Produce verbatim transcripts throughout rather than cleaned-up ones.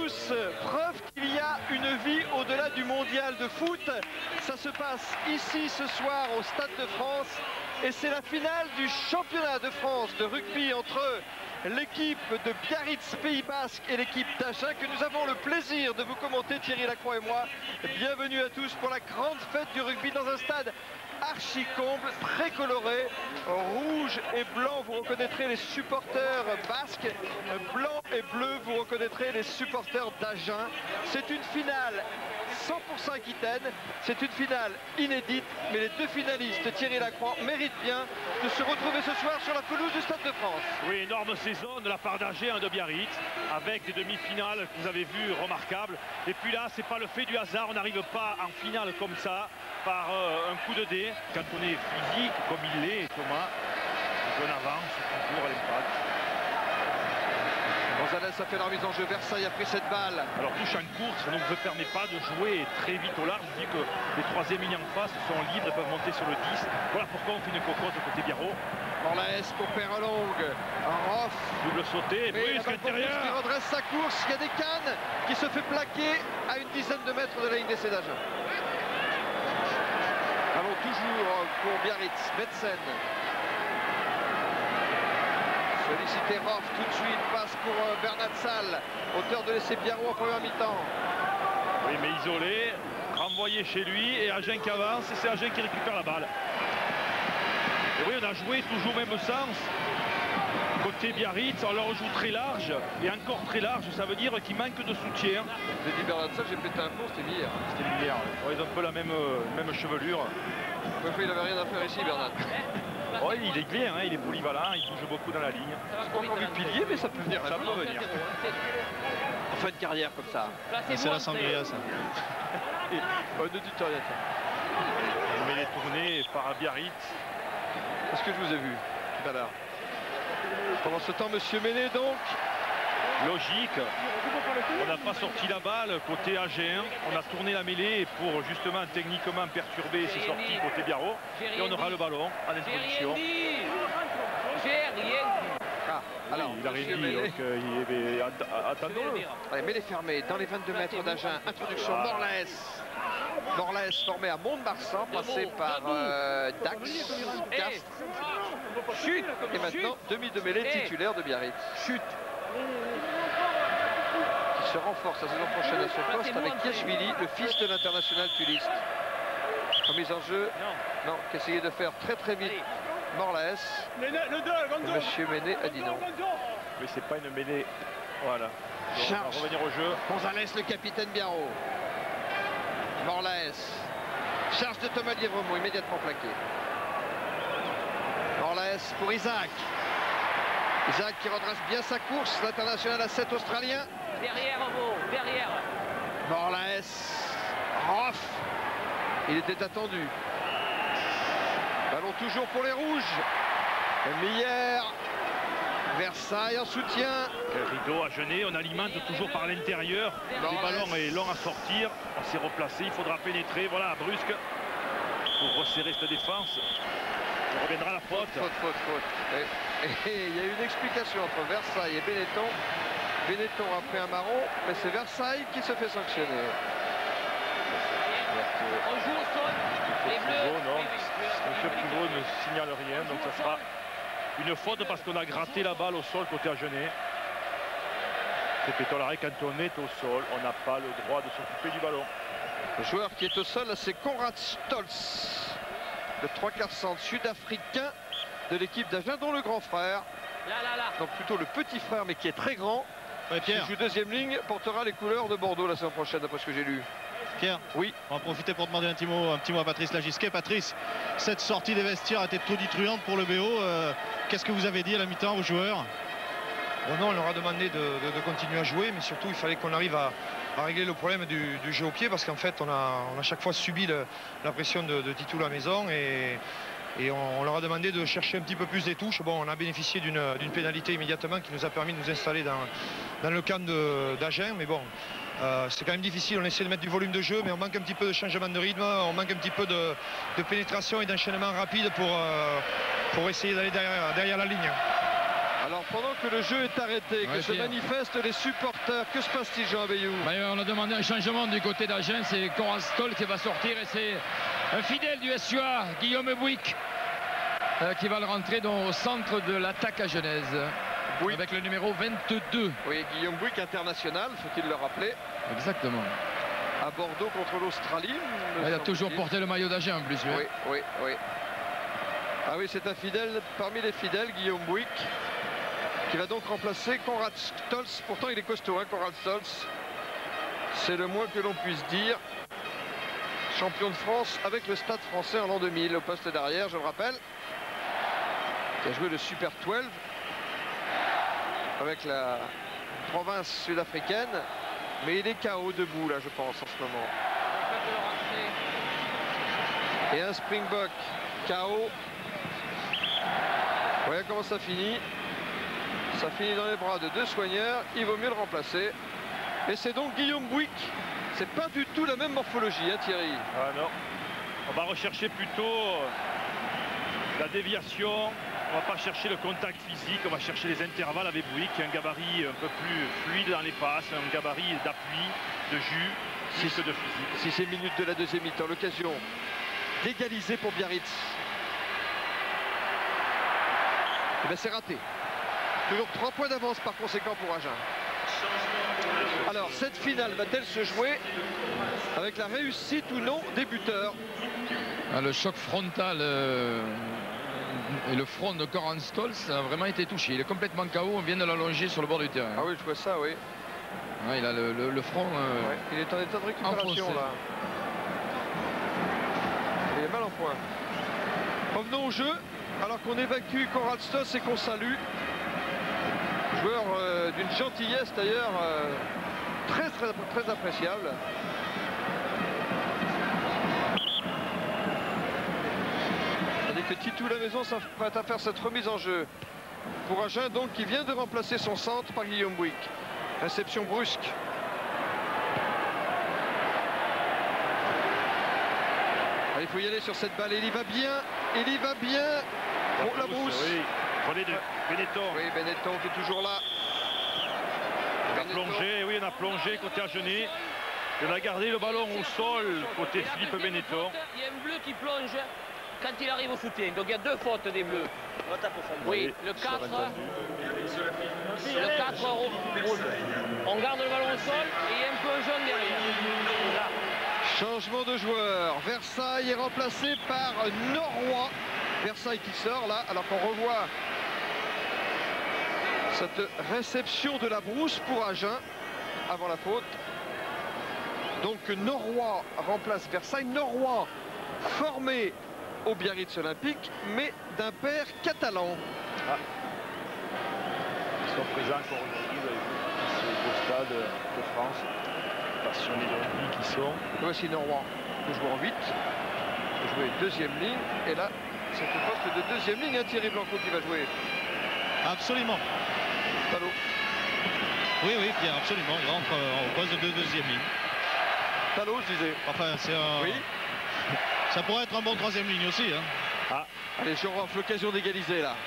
tous, preuve qu'il y a une vie au-delà du mondial de foot. Ça se passe ici ce soir au Stade de France et c'est la finale du championnat de France de rugby entre l'équipe de Biarritz Pays Basque et l'équipe d'Agen que nous avons le plaisir de vous commenter, Thierry Lacroix et moi. Bienvenue à tous pour la grande fête du rugby dans un stade archi comble, très coloré, rouge et blanc, vous reconnaîtrez les supporters basques, blanc et bleu, vous reconnaîtrez les supporters d'Agen. C'est une finale cent pour cent Aquitaine, c'est une finale inédite, mais les deux finalistes, Thierry Lacroix, méritent bien de se retrouver ce soir sur la pelouse du Stade de France. Oui, énorme saison de la part d'Agen, de Biarritz, avec des demi-finales que vous avez vues remarquables. Et puis là, c'est pas le fait du hasard, on n'arrive pas en finale comme ça, par euh, un coup de dé. Quand on est physique, comme il l'est, Thomas, on avance toujours à l'impact. Gonzalez a fait la remise en jeu, Versailles a pris cette balle. Alors touche en course, ça ne vous permet pas de jouer très vite au large. Je dis que les troisième lignes en face sont libres et peuvent monter sur le dix. Voilà pourquoi on fait une cocotte côté Biarrot. Morlaes pour Perlong, Roff. Double sauté, brusque intérieur. Qui redresse sa course, il y a des cannes qui se fait plaquer à une dizaine de mètres de la ligne d'essai d'Agen. Allons toujours pour Biarritz, Metzen. Sollicité Roff tout de suite, passe pour euh, Bernat Salle, auteur de l'essai Biarrot en première mi-temps. Oui, mais isolé, renvoyé chez lui et Agen qui avance et c'est Agen qui récupère la balle. Et oui, on a joué toujours au même sens. Côté Biarritz, on leur joue très large et encore très large, ça veut dire qu'il manque de soutien. J'ai dit Bernat Salle, j'ai pété un plomb, c'était hier. C'était hier, ouais. Ils ont un peu la même, euh, même chevelure. Il n'avait rien à faire ici, Bernat. Oh, il est bien, hein, il est polyvalent, il bouge beaucoup dans la ligne. C'est pas encore du pilier, mais ça peut venir. Ça peut venir. En fin de carrière comme ça. C'est la sangria, ça. Et, oh, ne dites rien. Mais les tournées par Biarritz. Est-ce que je vous ai vu tout à l'heure? Pendant ce temps, Monsieur Méné, donc. Logique. On n'a pas sorti la balle côté Agen. On a tourné la mêlée pour justement techniquement perturber ses sorties côté Biarrot. Et on aura le ballon à l'introduction. Ah, alors, oui, il a rien dit, donc euh, il est... attendons-le. Allez, Mêlée fermée dans les vingt-deux mètres d'Agen. Introduction, ah. Morlaes. Morlaes formé à Mont-de-Marsan, passé par euh, Dax, Castres. Chute. Et maintenant, demi de mêlée titulaire de Biarritz. Chute. Qui se renforce la saison prochaine à ce poste avec Yashvili, le fils de l'international tuliste. Remise en jeu. Non, qui essayait de faire très très vite. Morlaes. Monsieur Méné a dit non. Mais c'est pas une mêlée. Voilà. Donc, on va revenir au jeu. Gonzalez, le capitaine Biarrot. Morlaes. Charge de Thomas Lièvremont, immédiatement plaqué. Morlaes pour Isaac. Isaac qui redresse bien sa course. L'international à sept australien. Derrière, Ovo, derrière. Morlaes. Roff. Il était attendu. Ballon toujours pour les rouges. Meilleur. Versailles en soutien. Rideau à Genet, on alimente toujours par l'intérieur. Le ballon est long à sortir. On s'est replacé, il faudra pénétrer. Voilà, brusque. Pour resserrer cette défense. On reviendra à la faute. Faute, faute, faute. Et, et, et il y a eu une explication entre Versailles et Benetton. Benetton a pris un marron, mais c'est Versailles qui se fait sanctionner. On joue au sol. Les bleus. Non, le pivot ne signale rien, donc ça sera une faute parce qu'on a gratté la balle au sol côté Agenais. Répétons l'arrêt, quand on est au sol, on n'a pas le droit de s'occuper du ballon. Le joueur qui est au sol, c'est Konrad Stolz, le trois quarts centre sud-africain de l'équipe d'Agen, dont le grand frère, là, là, là. donc plutôt le petit frère, mais qui est très grand, ouais, Pierre. qui joue deuxième ligne, portera les couleurs de Bordeaux la saison prochaine, d'après ce que j'ai lu. Pierre, oui. On va profiter pour demander un petit mot, un petit mot à Patrice Lagisquet. Patrice, cette sortie des vestiaires était tonitruante pour le B O. Euh, Qu'est-ce que vous avez dit à la mi-temps aux joueurs? Bon, non, on leur a demandé de, de, de continuer à jouer, mais surtout il fallait qu'on arrive à, à régler le problème du, du jeu au pied, parce qu'en fait on a, on a chaque fois subi le, la pression de, de Titou à la maison, et, et on, on leur a demandé de chercher un petit peu plus des touches. Bon, on a bénéficié d'une pénalité immédiatement qui nous a permis de nous installer dans, dans le camp d'Agen, mais bon, euh, c'est quand même difficile. On essaie de mettre du volume de jeu, mais on manque un petit peu de changement de rythme, on manque un petit peu de, de pénétration et d'enchaînement rapide pour, euh, pour essayer d'aller derrière, derrière la ligne. Alors pendant que le jeu est arrêté, que Ouais, se Pierre. manifestent les supporters, que se passe-t-il, Jean Abeillou? Ben, on a demandé un changement du côté d'Agen, c'est Conrad Stoll qui va sortir et c'est un fidèle du S U A, Guillaume Bouic, euh, qui va le rentrer dans, au centre de l'attaque à Genèse. Oui. Avec le numéro vingt-deux. Oui, Guillaume Bouic, international, faut-il le rappeler, Exactement. à Bordeaux contre l'Australie. me Il a toujours semble-t-il. porté le maillot d'Agen en plus. lui, hein. Oui, oui, oui. Ah oui, c'est un fidèle, parmi les fidèles, Guillaume Bouic, qui va donc remplacer Conrad Stolz. Pourtant, il est costaud, hein, Conrad Stolz. C'est le moins que l'on puisse dire. Champion de France avec le Stade français en l'an deux mille, au poste d'arrière, je le rappelle. Qui a joué le Super douze avec la province sud-africaine. Mais il est K O debout, là, je pense, en ce moment. Et un Springbok K O. Voyez comment ça finit. Ça finit dans les bras de deux soigneurs. Il vaut mieux le remplacer. Et c'est donc Guillaume Bouic. C'est pas du tout la même morphologie, hein, Thierry. Ah non. On va rechercher plutôt euh, la déviation. On va pas chercher le contact physique. On va chercher les intervalles avec Bouic, qui a un gabarit un peu plus fluide dans les passes, un gabarit d'appui, de jus, plus que de physique. Sixième minute de la deuxième mi-temps. L'occasion d'égaliser pour Biarritz. Et bien c'est raté. Toujours trois points d'avance par conséquent pour Agen. Alors cette finale va-t-elle se jouer avec la réussite ou non des buteurs? Ah, le choc frontal euh, et le front de Conrad Stoll a vraiment été touché. Il est complètement K O. On vient de l'allonger sur le bord du terrain. Ah oui, je vois ça, oui. Ouais, il a le, le- le front. euh, Ouais, il est en état de récupération enfoncé. là. Il est mal en point. Revenons au jeu. Alors qu'on évacue Conrad Stoss et qu'on salue. Joueur euh, d'une gentillesse d'ailleurs euh, très, très très appréciable. Tandis que Titou la maison s'apprête à faire cette remise en jeu. Pour Agen donc qui vient de remplacer son centre par Guillaume Bouic. Réception brusque. Ah, il faut y aller sur cette balle. Il y va bien. Il y va bien. Oh, la brousse. Oui. Prenez de Benetton. Oui, Benetton qui est toujours là. On a plongé, oui, on a plongé côté Agenais. On a gardé le ballon au sol côté Philippe Benetton. Il y a un bleu qui plonge quand il arrive au soutien. Donc il y a deux fautes des bleus. Oui, le quatre. Le quatre rouge. On garde le ballon au sol et il y a un peu un jaune derrière. Là. Changement de joueur. Versailles est remplacé par Norrois. Versailles qui sort là, alors qu'on revoit cette réception de la brousse pour Agen avant la faute. Donc Norrois remplace Versailles. Norrois formé au Biarritz Olympique, mais d'un père catalan. Ah. Ils sont présents encore aujourd'hui, vous avez vu, ici au stade de France. Passionnés de rugby qui sont. Voici Norrois, qui joue en huit, qui jouer deuxième ligne. Et là, c'est au poste de deuxième ligne, hein, Thierry Blanco qui va jouer. Absolument. Talot. Oui, oui, Pierre, absolument. Il rentre euh, au poste de deuxième ligne. Talot, je disais. Enfin, c'est un... Oui. Ça pourrait être un bon troisième ligne aussi. Hein. Ah, allez, Jorov, l'occasion d'égaliser là.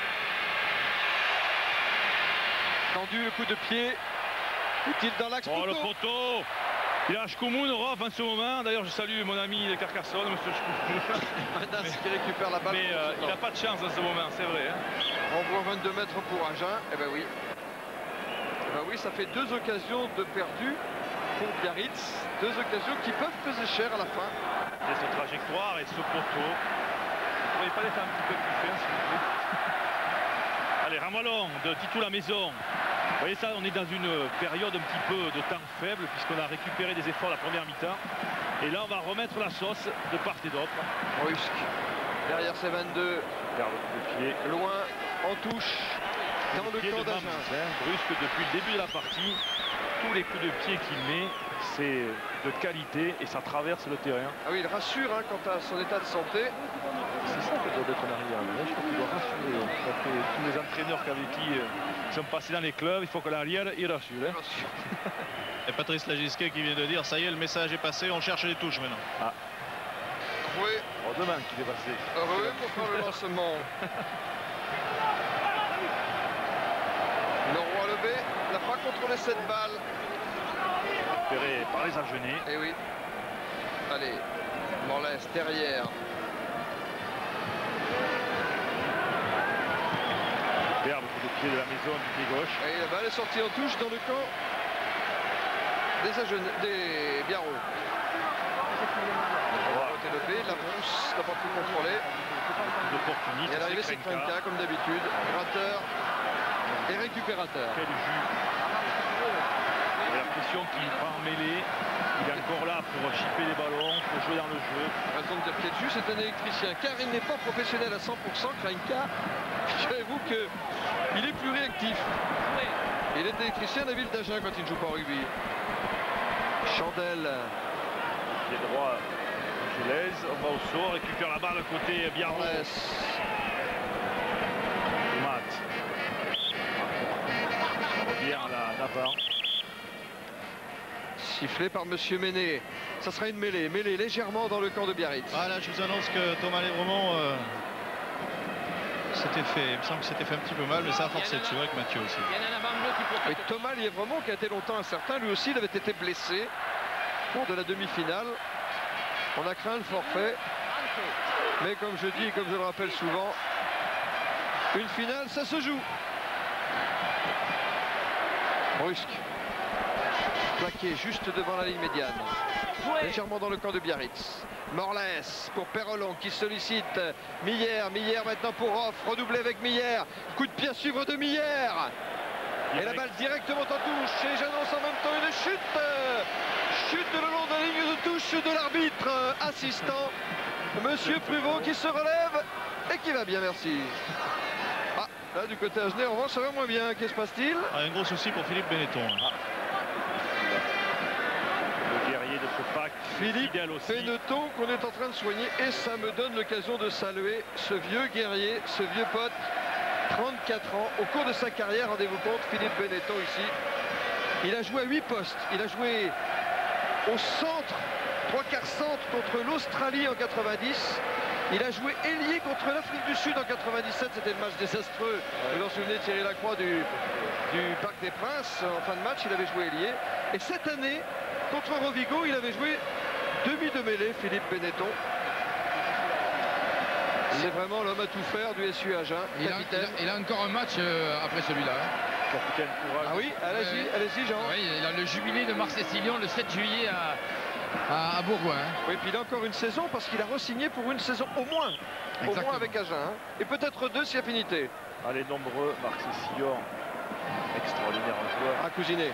Tendu, le coup de pied. Est-il dans l'axe? Oh, le poteau. Il a Shkoumoun, Rof en ce moment. D'ailleurs, je salue mon ami de Carcassonne, monsieur Shkoumoun. Manas qui récupère la balle. Mais euh, il n'a pas de chance en ce moment, c'est vrai. Hein. Renvoi vingt-deux mètres pour Agen. Eh ben oui. Eh ben oui, ça fait deux occasions de perdu pour Biarritz. Deux occasions qui peuvent peser cher à la fin. Et cette trajectoire et ce poteau. Vous ne pourriez pas l'être un petit peu plus fin, s'il vous plaît? Allez, Ramalon de Titou la maison. Vous voyez ça, on est dans une période un petit peu de temps faible puisqu'on a récupéré des efforts la première mi-temps. Et là, on va remettre la sauce de part et d'autre. Brusque. Derrière ses vingt-deux. Regarde le coup de pied. Loin, en touche. Dans le pied camp de d'Agen. Mamouche, hein. Brusque depuis le début de la partie. Tous les coups de pied qu'il met, c'est de qualité et ça traverse le terrain. Ah oui, il rassure hein, quant à son état de santé. C'est ça que doit être en arrière. Je crois qu'il doit rassurer. D'après tous les entraîneurs avec qui euh, sont passés dans les clubs, il faut que l'arrière il rassure. Hein. Et Patrice Lagisquet qui vient de dire, ça y est, le message est passé, on cherche les touches maintenant. Ah. Oui, Heureusement qu'il est passé. heureux pour faire le lancement. Juppé n'a pas contrôlé cette balle. Récupéré par les Agenais. Et oui. Allez, Morlaes derrière. Superbe coup de pied de la maison du pied gauche. Et la balle est sortie en touche dans le camp des Agenais, des Biarro. La pousse n'a pas pu contrôler. D'opportuniste. Et à l'arrivée, c'est Krenka, comme d'habitude. Gratteur et récupérateur. Quel jus. Et la pression qu'il prend en mêlée. Il est encore là pour chipper les ballons, pour jouer dans le jeu. Raison de dire quel jus, c'est un électricien. Car il n'est pas professionnel à cent pour cent, Krenka. Figurez-vous qu'il est plus réactif. Il est électricien à la ville d'Agen quand il ne joue pas au rugby. Chandelle. Pied droit. Angelaise, on va au saut, récupère la balle côté Biarro. Mat. Bien la Navarre. Sifflé par Monsieur Méné. Ça sera une mêlée. Mêlée légèrement dans le camp de Biarritz. Ah là, je vous annonce que Thomas Lévremont euh, s'était fait, il me semble que c'était fait un petit peu mal, mais ça a forcé dessus avec Mathieu aussi. Et Thomas Lévremont, qui a été longtemps incertain, lui aussi, il avait été blessé lors de la demi-finale. On a craint le forfait, mais comme je dis et comme je le rappelle souvent, une finale, ça se joue. Brusque. Plaqué juste devant la ligne médiane. Légèrement dans le camp de Biarritz. Morlaes pour Perrelon qui sollicite Miller. Miller maintenant pour Roff. Redoublé avec Miller. Coup de pied à suivre de Miller. Et la balle directement en touche. Et j'annonce en même temps une chute. Chute le long de la ligne de touche de l'arbitre assistant. Monsieur Pruvot qui se relève et qui va bien, merci. Ah, là du côté Agenais, en revanche, ça va moins bien. Qu'est-ce qui se passe-t-il? Ah, un gros souci pour Philippe Benetton. Ah. Le guerrier de ce pack. Philippe Benetton qu'on est en train de soigner. Et ça me donne l'occasion de saluer ce vieux guerrier, ce vieux pote. trente-quatre ans. Au cours de sa carrière, rendez-vous compte, Philippe Benetton ici. Il a joué à huit postes. Il a joué au centre, trois quarts centre contre l'Australie en quatre-vingt-dix. Il a joué ailier contre l'Afrique du Sud en quatre-vingt-dix-sept. C'était le match désastreux. Vous vous en souvenez, Thierry Lacroix du, du Parc des Princes. En fin de match, il avait joué ailier. Et cette année, contre Rovigo, il avait joué demi de mêlée, Philippe Benetton. C'est vraiment l'homme à tout faire du S U Agen. Il, il, il a encore un match euh, après celui-là. Hein. Capitaine courage. Ah oui, allez-y, euh, allez-y Jean. Oui, il a le jubilé de Marseille-Sillon le sept juillet à, à, à Bourgoin. Hein. Oui, puis il a encore une saison parce qu'il a re-signé pour une saison au moins. Exactement. Au moins avec Agen. Hein. Et peut-être deux si affinité. Allez, nombreux, Marseille-Sillon. Extraordinaire joueur. À cousiner.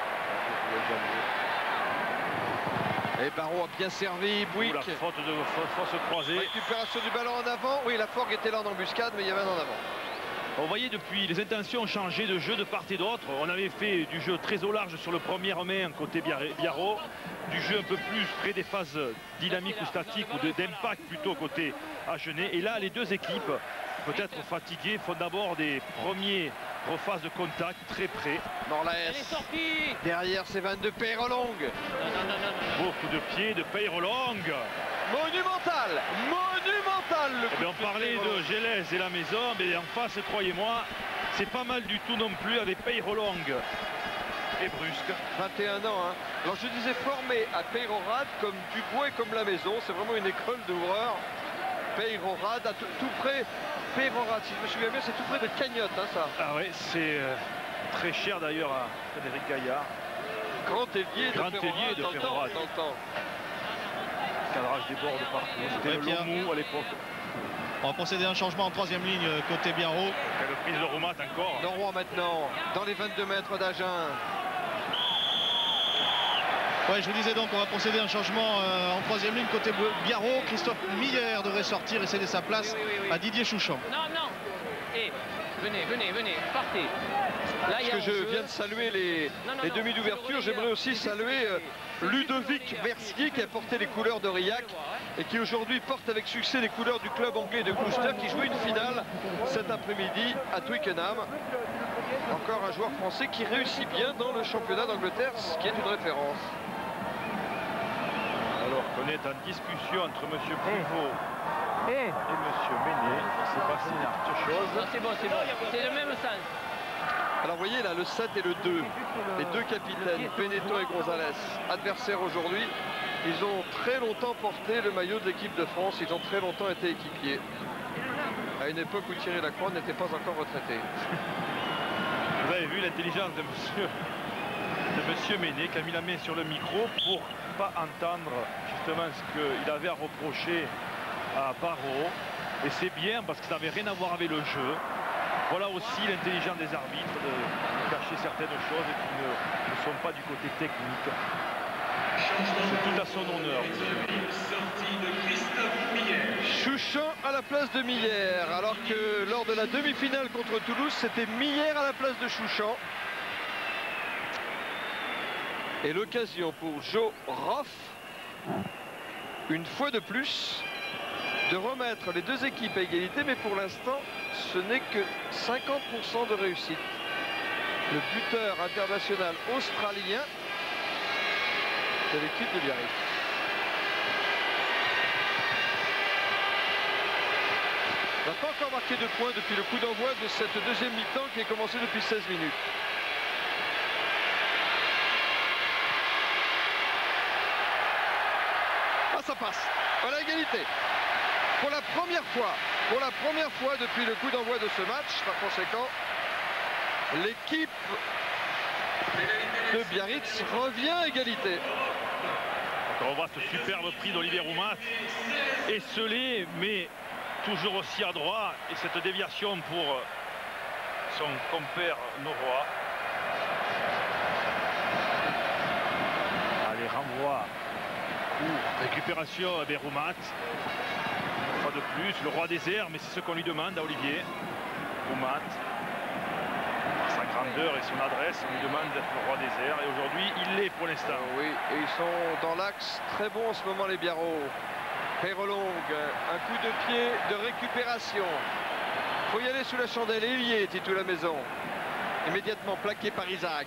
Et Barraud a bien servi, Bouygues. La faute de fausse croisée. Récupération du ballon en avant. Oui, la Forgue était là en embuscade, mais il y avait un en avant. On voyait depuis, les intentions ont changé de jeu de part et d'autre. On avait fait du jeu très au large sur le premier main côté Biarro, du jeu un peu plus près des phases dynamiques ou statiques ou d'impact plutôt côté Agenais. Et là, les deux équipes, peut-être fatiguées, font d'abord des premiers rephases de contact très près. Morlaes. Derrière, c'est vingt-deux Peyrelong. Beau coup de pied de Peyrelong. Monumental, monumental le coup. Eh bien, on parlait de Gélès et la maison, mais en face, croyez-moi, c'est pas mal du tout non plus avec Peyrelong et Brusque. vingt et un ans. Hein. Alors je disais formé à Peyrorade comme Dubois et comme la maison. C'est vraiment une école d'ouvreurs. Peyrorade, à tout, tout près. Peyrorade, si je me souviens bien, c'est tout près de Cagnotte, hein, ça. Ah oui, c'est euh, très cher d'ailleurs à Frédéric Gaillard. Grand ailier de Grand ailier de Peyrorade. Cadrage des bords de partout. C'était le Lomou à l'époque. On va procéder à un changement en troisième ligne côté Biarro. Quelle prise de Roumat encore. Leroy maintenant, dans les vingt-deux mètres d'Agen. Ouais, je vous disais donc, on va procéder à un changement euh, en troisième ligne côté Biarro. Christophe Miller devrait sortir et céder sa place oui, oui, oui. à Didier Chouchamp. Non, non. Et venez, venez, venez, partez. Là, Parce que je jeu. viens de saluer les, les demi d'ouverture, j'aimerais aussi saluer euh, Ludovic Mercier qui a porté les couleurs d'Aurillac et qui aujourd'hui porte avec succès les couleurs du club anglais de Gloucester qui joue une finale cet après-midi à Twickenham. Encore un joueur français qui réussit bien dans le championnat d'Angleterre, ce qui est une référence. Alors qu'on est en discussion entre M. Pruvot et M. Méné, il s'est passé quelque chose. C'est bon, c'est bon, c'est le même sens. Alors vous voyez là le sept et le deux, les deux capitaines, Beneteau et Gonzalez, adversaires aujourd'hui. Ils ont très longtemps porté le maillot de l'équipe de France, ils ont très longtemps été équipiers. À une époque où Thierry Lacroix n'était pas encore retraité. Vous avez vu l'intelligence de monsieur, de monsieur Méné qui a mis la main sur le micro pour pas entendre justement ce qu'il avait à reprocher à Barrault. Et c'est bien parce que ça n'avait rien à voir avec le jeu. Voilà aussi l'intelligence des arbitres de cacher certaines choses qui ne, ne sont pas du côté technique. C'est tout à son honneur. Chouchan à la place de Miller, alors que lors de la demi-finale contre Toulouse, c'était Miller à la place de Chouchan. Et l'occasion pour Joe Roff, une fois de plus, de remettre les deux équipes à égalité, mais pour l'instant, ce n'est que cinquante pour cent de réussite. Le buteur international australien de l'équipe de Biarritz. On n'a pas encore marqué de points depuis le coup d'envoi de cette deuxième mi-temps qui est commencée depuis seize minutes. Ah, ça passe. Voilà, égalité. Pour la première fois, pour la première fois depuis le coup d'envoi de ce match, par conséquent, l'équipe de Biarritz revient à égalité. On voit ce superbe prix d'Olivier Roumat, esselé, mais toujours aussi adroit. Et cette déviation pour son compère norrois. Allez, renvoi, court, récupération à Roumat. Une fois de plus, le roi des airs, mais c'est ce qu'on lui demande à Olivier Roumat. Sa grandeur et son adresse, on lui demande d'être le roi des airs. Et aujourd'hui, il l'est pour l'instant. Euh, oui, et ils sont dans l'axe très bon en ce moment, les Biarros. Perrelong, un coup de pied de récupération. Il faut y aller sous la chandelle. Et il y est, Titou la maison. Immédiatement plaqué par Isaac.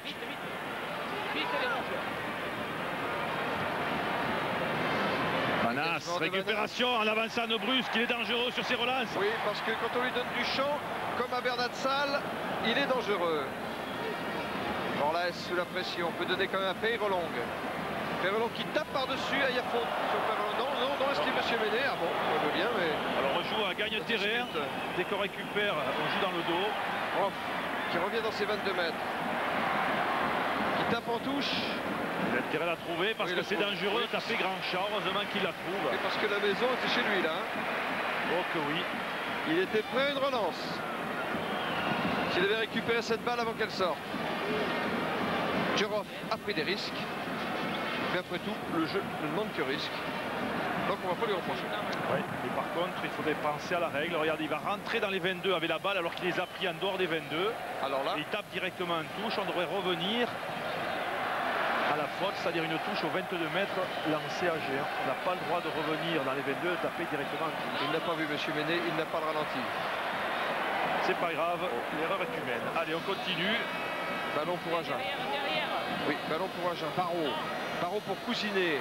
Manas, récupération en avançant de brusque, il est dangereux sur ses relances. Oui, parce que quand on lui donne du champ, comme à Bernat Salle, il est dangereux. Borlès sous la pression, on peut donner quand même à Perrelong. Perrelong qui tape par-dessus à Yafon. Non, non, non, est-ce qu'il monsieur Méné? Ah bon, on veut bien, mais... Alors on joue à gagne terrain. Dès qu'on récupère, on joue dans le dos. Roff, qui revient dans ses vingt-deux mètres. Qui tape en touche. Il a intérêt à la trouver parce oui, que c'est dangereux de taper grand champ. Heureusement qu'il la trouve. Et parce que la maison était chez lui là. Oh que oui. Il était prêt à une relance. S'il devait récupérer cette balle avant qu'elle sorte. Djurov a pris des risques. Mais après tout, le jeu ne demande que risque. Donc on va pas lui reprocher. Oui, mais par contre, il faudrait penser à la règle. Regardez, il va rentrer dans les vingt-deux avec la balle alors qu'il les a pris en dehors des vingt-deux. Alors là, il tape directement en touche. On devrait revenir à la faute, c'est-à-dire une touche aux vingt-deux mètres lancée à G. On n'a pas le droit de revenir dans les vingt-deux et taper directement en touche. Il n'a pas vu monsieur Méné, il n'a pas le ralenti. C'est pas grave, l'erreur est humaine. Allez, on continue. Ballon pour Agen. Oui, ballon pour Agen. Barrault. Barrault pour Cousinet.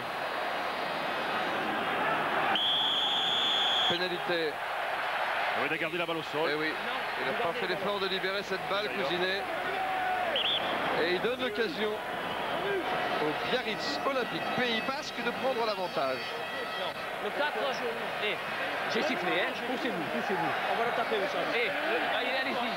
Pénalité. Oui, il a gardé la balle au sol. Eh oui, il n'a pas fait l'effort de libérer cette balle, Cousinet. Et il donne l'occasion au Biarritz Olympique Pays Basque de prendre l'avantage. Le quatre, eh, j'ai sifflé, hein. Poussez-vous, poussez-vous. On va le taper, vous savez. Eh, allez, allez-y.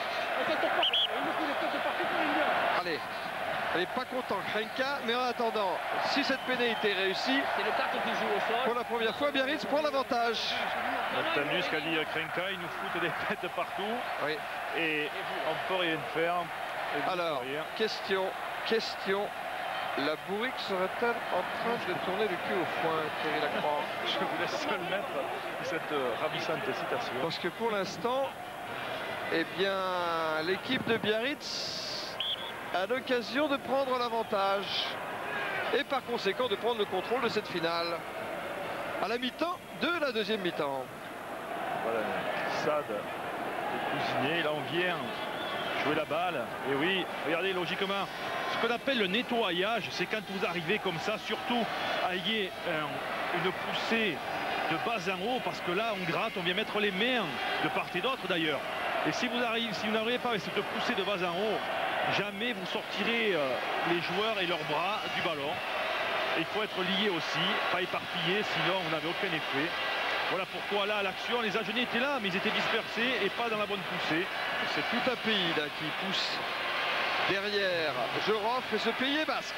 Allez, elle n'est pas content, Krenka, mais en attendant, si cette pénalité est réussie, c'est le quatre qui joue au sol. Pour la première fois, Biarritz prend l'avantage. On a entendu ce qu'a dit Krenka, il nous fout des têtes partout. Oui. Et on peut rien faire. Alors, question, question. La bourrique serait-elle en train de tourner le cul au foin, Thierry Lacroix? Je vous laisse seul mettre cette ravissante citation. Parce que pour l'instant, eh bien, l'équipe de Biarritz a l'occasion de prendre l'avantage et par conséquent de prendre le contrôle de cette finale à la mi-temps de la deuxième mi-temps. Voilà, Sade et Cousinet, là on vient jouer la balle. Et oui, regardez logiquement, ce qu'on appelle le nettoyage, c'est quand vous arrivez comme ça, surtout à y avoir un, une poussée de bas en haut, parce que là on gratte, on vient mettre les mains de part et d'autre d'ailleurs. Et si vous arrivez, si vous n'arrivez pas avec cette poussée de bas en haut, jamais vous sortirez euh, les joueurs et leurs bras du ballon. Et il faut être lié aussi, pas éparpillé, sinon on n'avait aucun effet. Voilà pourquoi là, l'action, les Agenais étaient là, mais ils étaient dispersés et pas dans la bonne poussée. C'est tout un pays là qui pousse derrière Jorov et ce pays est basque.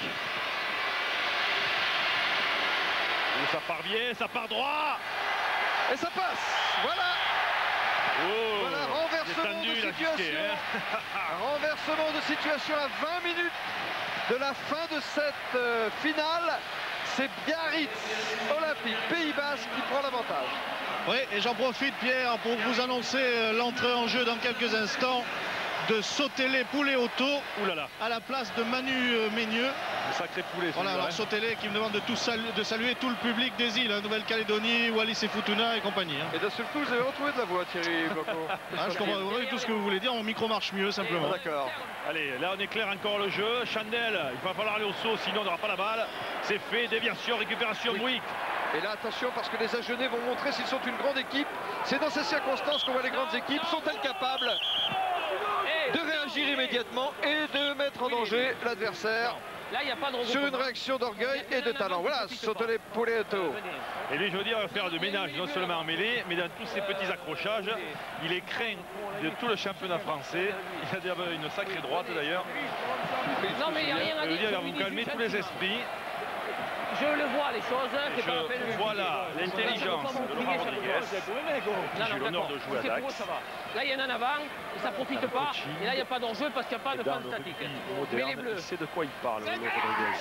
Et ça part bien, ça part droit. Et ça passe, voilà. Oh, Voilà, renversement tendu, de là, situation. Gisquet, hein. Renversement de situation à vingt minutes de la fin de cette euh, finale. C'est Biarritz Olympique Pays Basque qui prend l'avantage. Oui, et j'en profite, Pierre, pour vous annoncer euh, l'entrée en jeu dans quelques instants de Sotélé Poulet Auto Ouh là là, à la place de Manu euh, Ménieux. le sacré poulet. Voilà, alors hein. Sotélé qui me demande de, tout salu de saluer tout le public des îles, hein, Nouvelle-Calédonie, Wallis et Futuna et compagnie. Hein. Et d'un seul coup, vous avez retrouvé de la voix, Thierry Bloco. Ah, je comprends oui, tout ce que vous voulez dire, mon micro marche mieux simplement. D'accord. Allez, là on éclaire encore le jeu. Chandel, il va falloir aller au saut, sinon on n'aura pas la balle. C'est fait, déviation, récupération Oui. Bouygues. Et là, attention, parce que les Agenais vont montrer s'ils sont une grande équipe. C'est dans ces circonstances qu'on voit les grandes équipes. Sont-elles capables de réagir immédiatement et de mettre en danger l'adversaire Là, il n'y a pas de sur une réaction d'orgueil et de talent? Voilà, Sotélé Poulet Auto. Et lui, je veux dire, il va faire de ménage non seulement en mêlée, mais dans tous ces petits accrochages. Il est craint de tout le championnat français. Il a déjà une sacrée droite d'ailleurs. Non, mais il n'y a rien à Je veux dire. dire, il va vous calmer tous les esprits. Je le vois, les choses. C'est pas la peine de Je vois là l'intelligence de Laurent Rodriguez. J'ai l'honneur de jouer à Dax. Là, il y en a un avant, et ça ne profite pas. Et là, il n'y a pas d'enjeu parce qu'il n'y a pas de fan statique. Mais les bleus. C'est de quoi il parle, Laurent Rodriguez.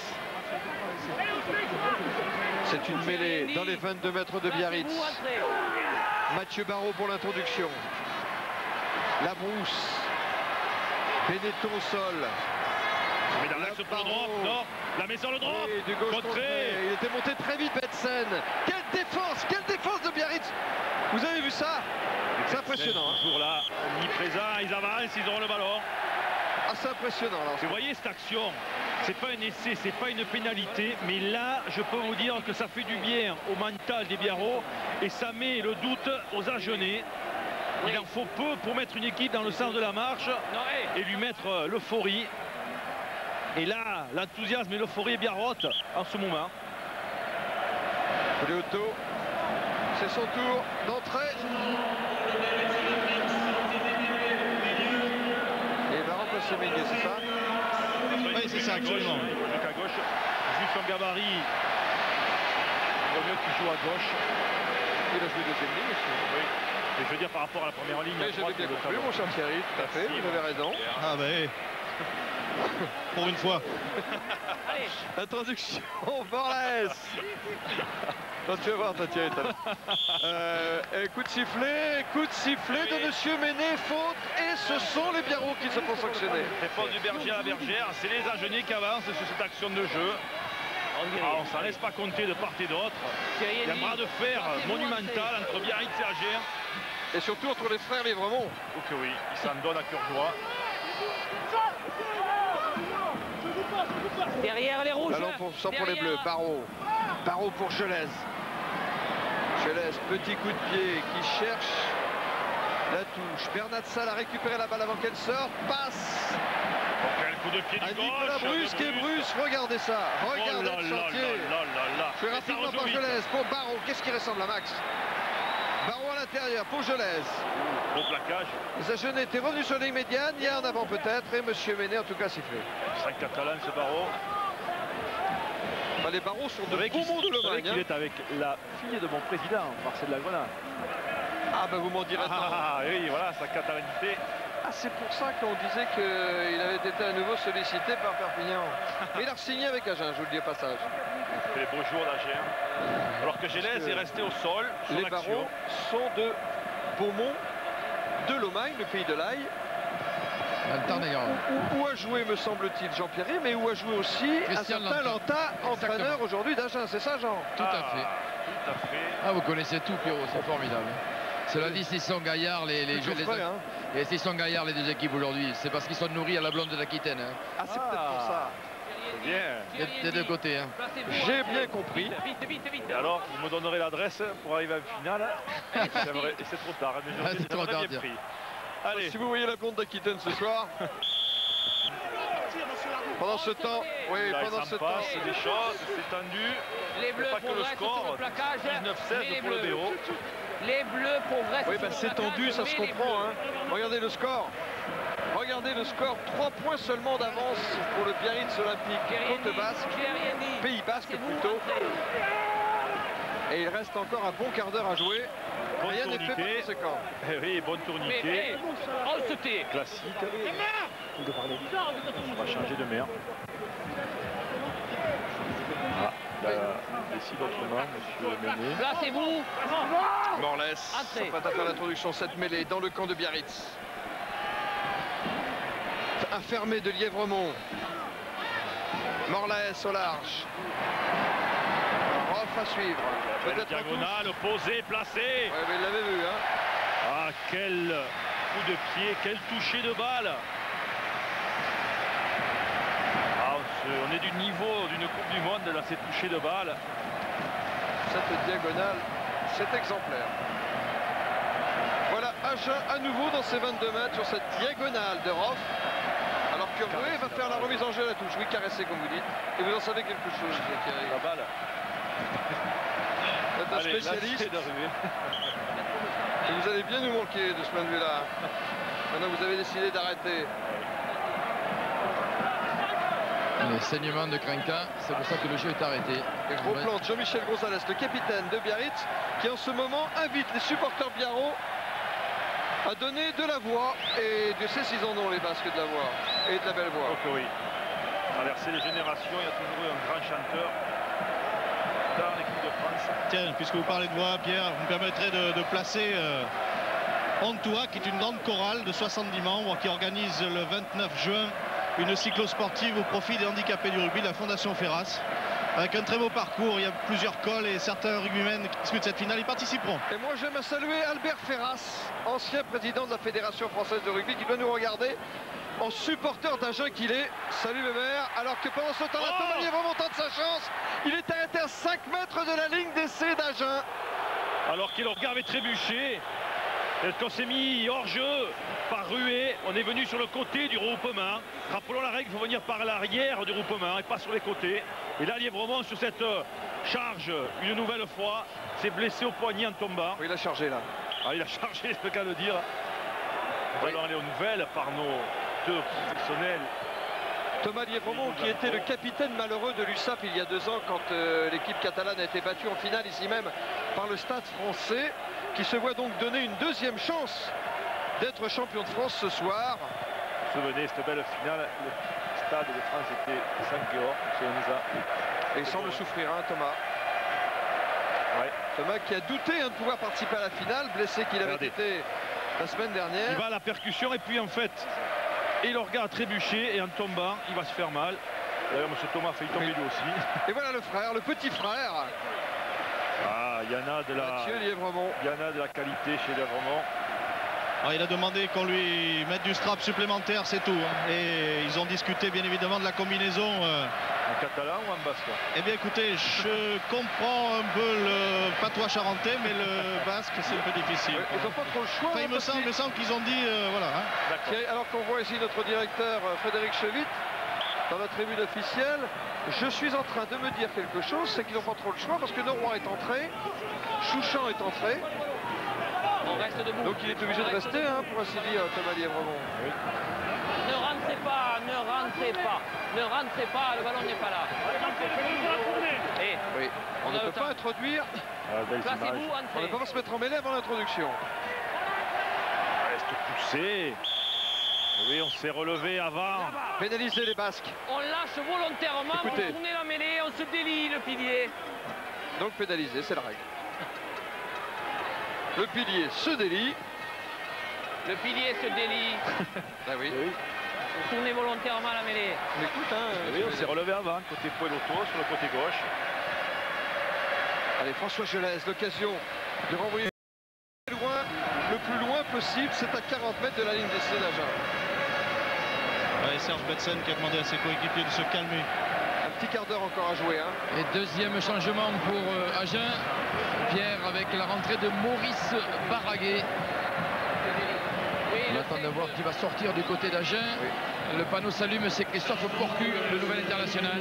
C'est une mêlée dans les vingt-deux mètres de Biarritz. Mathieu Barraud pour l'introduction. La brousse. Benetton au sol. Mais dans l'axe pour le drop, non. La met sur le drop. Et du gauche Contré. contré. Il était monté très vite, Betsen. Quelle défense, quelle défense de Biarritz. Vous avez vu ça? C'est impressionnant. Hein. Toujours là, omniprésent, ils avancent, ils auront le ballon. Ah, c'est impressionnant. Là, Vous voyez cette action, c'est pas un essai, c'est pas une pénalité, mais là, je peux vous dire que ça fait du bien au mental des Biarros et ça met le doute aux Agenais. Il en faut peu pour mettre une équipe dans le sens de la marche et lui mettre l'euphorie. Et là, l'enthousiasme et l'euphorie est bien haute en ce moment. Poulet Auto, c'est son tour d'entrée. Et il va remplacer Ménier, c'est ça? Oui, c'est ça, absolument. À gauche, vu son gabarit, il vaut mieux qu'il joue à gauche. Il a joué deuxième ligne aussi. Oui. Et je veux dire par rapport à la première ligne. Mais j'avais bien compris, mon cher Thierry, tout à fait, vous avez raison. Ah ben, pour une fois. Allez, Introduction, Borlès. Non, tu vas voir, toi, Thierry. Euh, et coup de sifflet, coup de sifflet de Monsieur Méné, faute. Et ce sont les Biarros qui se font sanctionner. Réponse du berger à la bergère, c'est les Agenais qui avancent sur cette action de jeu. Ah, on ne s'en laisse pas compter de part et d'autre. Il y a un bras de fer monumental entre Biarritz et Agen. Et surtout entre les frères Livremont. Oh que oui, ils s'en donnent à cœur joie. derrière les rouges. Ballon pour, sans pour les bleus, Barraud. Barraud pour Gelez. Gelez, petit coup de pied qui cherche la touche. Bernat Salle a récupéré la balle avant qu'elle sorte. Passe Quel coup de pied du à gauche. Nicolas Brusque et Brusque, regardez ça. Regardez Oh là le là chantier. là là là là. Fait Et ça rapidement rejoue par vite. Gelez pour Barraud. Qu'est-ce qui ressemble à Max? Barraud à l'intérieur pour Gelez. Au plaquage. Les Agenais étaient revenus sur la ligne médiane. Il y a un avant peut-être. Et Monsieur Méné en tout cas sifflé. cinq catalan ce barreau. Bah, les Barreaux sont de Vous savez beaux qu'il mondes de vous savez Lomagne. qu'il est avec la fille de mon président, Marcel Lagrenat. Ah bah vous m'en direz tant. Ah oui, voilà, sa catalanité. Ah, c'est pour ça qu'on disait qu'il avait été à nouveau sollicité par Perpignan. Mais il a signé avec Agen, je vous le dis au passage. C'est les beaux jours d'Agen. Alors que Gelez est resté au sol sur Les l'action. Barreaux sont de Beaumont, de Lomagne, le pays de l'ail. Où, où a joué, me semble-t-il, Jean-Pierre, mais où a joué aussi Christian un certain Lanta, entraîneur Exactement. aujourd'hui d'Agen, c'est ça, Jean? Tout à fait. Tout à fait. Ah, vous connaissez tout, Pierrot, c'est formidable. Cela dit, s'ils sont gaillards, les, les, Toujours les- frais, hein. et s'ils sont gaillards, les deux équipes aujourd'hui, c'est parce qu'ils sont nourris à la blonde de l'Aquitaine. Hein. Ah, c'est peut-être pour ça. C'est bien. Des, des deux côtés. Hein. J'ai bien compris. Vite, vite, vite. Et alors, vous me donnerez l'adresse pour arriver en finale. J'aimerais- Et c'est trop tard. Mais Ah, c'est trop j'aurais tard, bien tiens. pris. Allez. Si vous voyez la blonde d'Aquitaine ce soir, Pendant ce temps, oui, Là, pendant il ce s'en temps, passe des choses, c'est tendu. Les Bleus Pas que le progressent sur score, le plaquage. dix-neuf mais seize les pour le Bleus- B O. Les Bleus progressent oui, sur bah, le c'est plaquage, tendu, ça se mais les comprend. Bleus- Hein. Regardez le score. Regardez le score, trois points seulement d'avance pour le Biarritz Olympique J'ai rien Côte dit, Basque, j'ai rien dit. Pays Basque C'est vous, plutôt. rentrez. Et il reste encore un bon quart d'heure à jouer. Bon Rien n'est fait par tourniquet. conséquent. Eh oui, bon Mais, tourniquet. mais, on se tait. Classique. On va changer de mer. Ah, il a décidé autrement, monsieur Menet. Placez-vous. Morles Entrez. s'apprête à faire l'introduction de cette mêlée dans le camp de Biarritz. Affermé de Lièvremont. Morles au large. Roff à suivre. Belle Peut-être en touche. diagonale, posée, placée. Ouais, mais il l'avait vu. Hein. Ah, quel coup de pied, quel toucher de balle. Ah, on, se- on est du niveau d'une Coupe du Monde, là, ces touchés de balle. Cette diagonale, c'est exemplaire. Voilà Agen à nouveau dans ses vingt-deux mètres sur cette diagonale de Roff. Alors que Rouet va faire la remise en jeu à la touche. Oui, caressé comme vous dites. Et vous en savez quelque chose, Thierry. La balle. Vous êtes un Allez, là, spécialiste. c'est d'arriver. Et vous allez bien nous manquer de ce point de vue-là. Maintenant, vous avez décidé d'arrêter. Les saignements de Crinquin, c'est pour ça que le jeu est arrêté. Et gros plan de Jean-Michel Gonzalez, le capitaine de Biarritz, qui en ce moment invite les supporters biarro à donner de la voix. Et Dieu sait s'ils en ont, les Basques, de la voix. Et de la belle voix. Donc oui, traverser les générations, il y a toujours eu un grand chanteur dans l'équipe de France. Tiens, puisque vous parlez de voix, Pierre, vous me permettrez de, de placer euh, Ontoua, qui est une grande chorale de soixante-dix membres, qui organise le vingt-neuf juin une cyclosportive au profit des handicapés du rugby, la Fondation Ferras. Avec un très beau parcours, il y a plusieurs cols et certains rugbymen qui disputent cette finale, ils participeront. Et moi, j'aime à saluer Albert Ferras, ancien président de la Fédération française de rugby, qui doit nous regarder en supporter d'Agen qu'il est. Salut le maire. Alors que pendant ce temps-là, Oh Thomas Lièvremont tente sa chance. Il est arrêté à cinq mètres de la ligne d'essai d'Agen. Alors que le regard avait trébuché, qu'on s'est mis hors jeu par Ruet, on est venu sur le côté du regroupement. Rappelons la règle, il faut venir par l'arrière du regroupement et pas sur les côtés. Et là, Lièvremont, sur cette charge, une nouvelle fois, s'est blessé au poignet en tombant. Oui, il a chargé là. Ah, il a chargé, c'est le cas de le dire. Nous allons aller aux nouvelles par nos deux professionnels. Thomas Lièvremont, qui était le capitaine malheureux de l'U S A P il y a deux ans quand euh, l'équipe catalane a été battue en finale ici même par le Stade français, qui se voit donc donner une deuxième chance d'être champion de France ce soir. Vous vous souvenez, cette belle finale, le Stade de France était Saint-Georges, c'est Onza. Et il semble souffrir, hein, Thomas. Ouais. Thomas qui a douté hein, de pouvoir participer à la finale, blessé qu'il avait Regardez. été la semaine dernière. Il va à la percussion et puis en fait, et le regard a trébuché et en tombant, il va se faire mal. D'ailleurs, M. Thomas a failli tomber Oui. lui aussi. Et voilà le frère, le petit frère, Ah, il y en a de la, Mathieu Lièvremont. il y en a de la qualité chez Lièvremont. Alors, il a demandé qu'on lui mette du strap supplémentaire, c'est tout. Hein. Et ils ont discuté bien évidemment de la combinaison. euh. En catalan ou en basque? Eh bien écoutez, je comprends un peu le patois charentais, mais le basque c'est un peu difficile. Ouais, ils n'ont pas trop le choix. Enfin, hein, il me parce semble, qu'ils- il me semble qu'ils ont dit, euh, voilà. Hein. D'accord. Thierry, alors qu'on voit ici notre directeur euh, Frédéric Chevitte dans la tribune officielle, je suis en train de me dire quelque chose, c'est qu'ils n'ont pas trop le choix parce que Noroy est entré, Chouchan est entré, On reste debout. donc il est obligé de rester hein, pour ainsi dire Thomas Lièvremont. Ne rentrez pas, ne rentrez pas, ne rentrez pas, le ballon n'est pas là. Et Oui, on, On ne a peut le pas temps. introduire, Ah, belle image. placez-vous, on ne entrez. peut pas se mettre en mêlée avant l'introduction. Reste poussé. Oui, on s'est relevé avant. Pénaliser les Basques, On lâche volontairement, Écoutez. on tourne la mêlée, on se délie le pilier. donc pénaliser, c'est la règle. Le pilier se délie. Le pilier se délie. Ah oui, Oui, Vous tournez volontairement la mêlée. mais écoute, hein, oui, on s'est relevé avant, côté poil auto, sur le côté gauche. allez, François Gelès, l'occasion de renvoyer loin, le plus loin possible, c'est à quarante mètres de la ligne d'essai d'Agen. Ouais, Serge Betsen qui a demandé à ses coéquipiers de se calmer. Un petit quart d'heure encore à jouer. Hein. Et deuxième changement pour euh, Agen. Pierre avec la rentrée de Maurice Barraguet. Oui, le attend de voir qui va sortir du côté d'Agen. Oui. Le panneau s'allume, c'est Christophe Porcu, le nouvel international.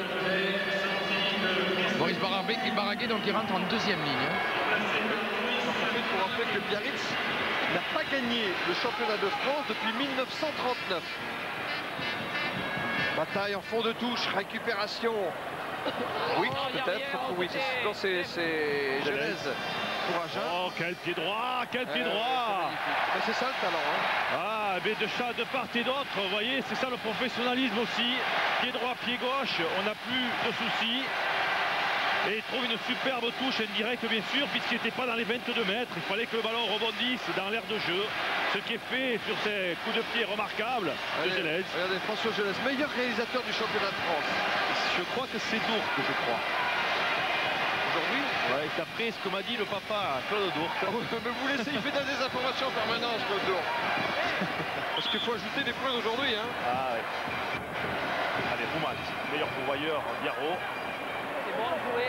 Boris Barraguet, donc il rentre en deuxième ligne. Il faut rappeler que Biarritz n'a pas gagné le championnat de France depuis mille neuf cent trente-neuf. Bataille en fond de touche, récupération. Oui, Oh, peut-être. Oui, non, c'est Genèse pour Agen. Oh, quel pied droit, quel pied Euh, droit. C'est ça le talent. Hein. Ah, mais de chat de part et d'autre, vous voyez, c'est ça le professionnalisme aussi. Pied droit, pied gauche, on n'a plus de soucis. Et il trouve une superbe touche indirecte, bien sûr, puisqu'il n'était pas dans les vingt-deux mètres. Il fallait que le ballon rebondisse dans l'air de jeu. Ce qui est fait sur ces coups de pied remarquables de Genèse. Regardez, François Genèse, meilleur réalisateur du championnat de France. Je crois que c'est Dourque, je crois. Aujourd'hui, Ouais, d'après ce que m'a dit le papa, Claude Dourque. mais vous laissez, il fait de la désinformation en permanence, Claude Dourque. Parce qu'il faut ajouter des points d'aujourd'hui. Hein. Ah ouais. Allez, Roumat, meilleur pourvoyeur, Biarro. C'est bon, joué.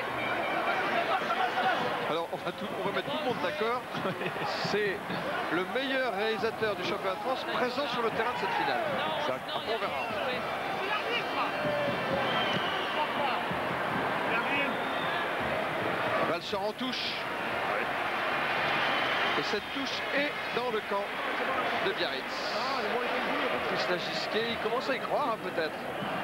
Alors, on va, tout, on va mettre tout le monde d'accord. C'est le meilleur réalisateur du championnat de France présent sur le terrain de cette finale. Non, Exact. non, il y a On verra. rien joué. Balle sort en touche. Et cette touche est dans le camp de Biarritz. Patrice Lagisquet, il commence à y croire hein, peut-être.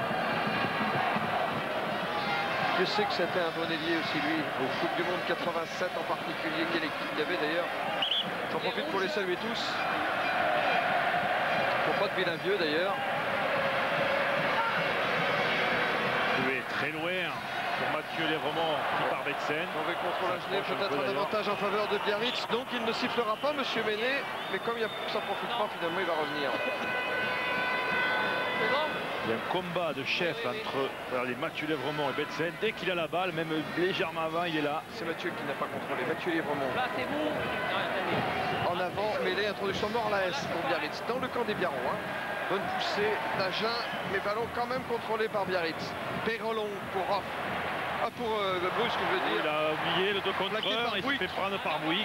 Je sais que c'était un bon ailier aussi lui, au Coupe du Monde quatre-vingt-sept en particulier. Quelle équipe il y avait d'ailleurs. J'en profite pour les saluer tous. Pour pas de vilain vieux d'ailleurs. Il est très loin pour Mathieu Lévremont qui part Vexen. Mauvais contrôle à Genève, peut-être un avantage en faveur de Biarritz. Donc il ne sifflera pas Monsieur Ménet. Mais comme il y a, ça ne profite pas, finalement il va revenir. C'est bon. Il y a un combat de chef entre les Mathieu Lévremont et Betsen. Dès qu'il a la balle, même légèrement avant, il est là. C'est Mathieu qui n'a pas contrôlé. Mathieu Lévremont. Là, c'est vous. Non, attendez. En avant, mêlée, introduction Morlaes pour Biarritz. Dans le camp des Biarros. Hein. Bonne poussée d'Agen, mais ballon quand même contrôlé par Biarritz. Perrolon pour Roff. Ah, pour euh, Brusque, je veux dire. Il a oublié le deux contre Plaqué un, par il se Bouygues. fait prendre par Bouygues.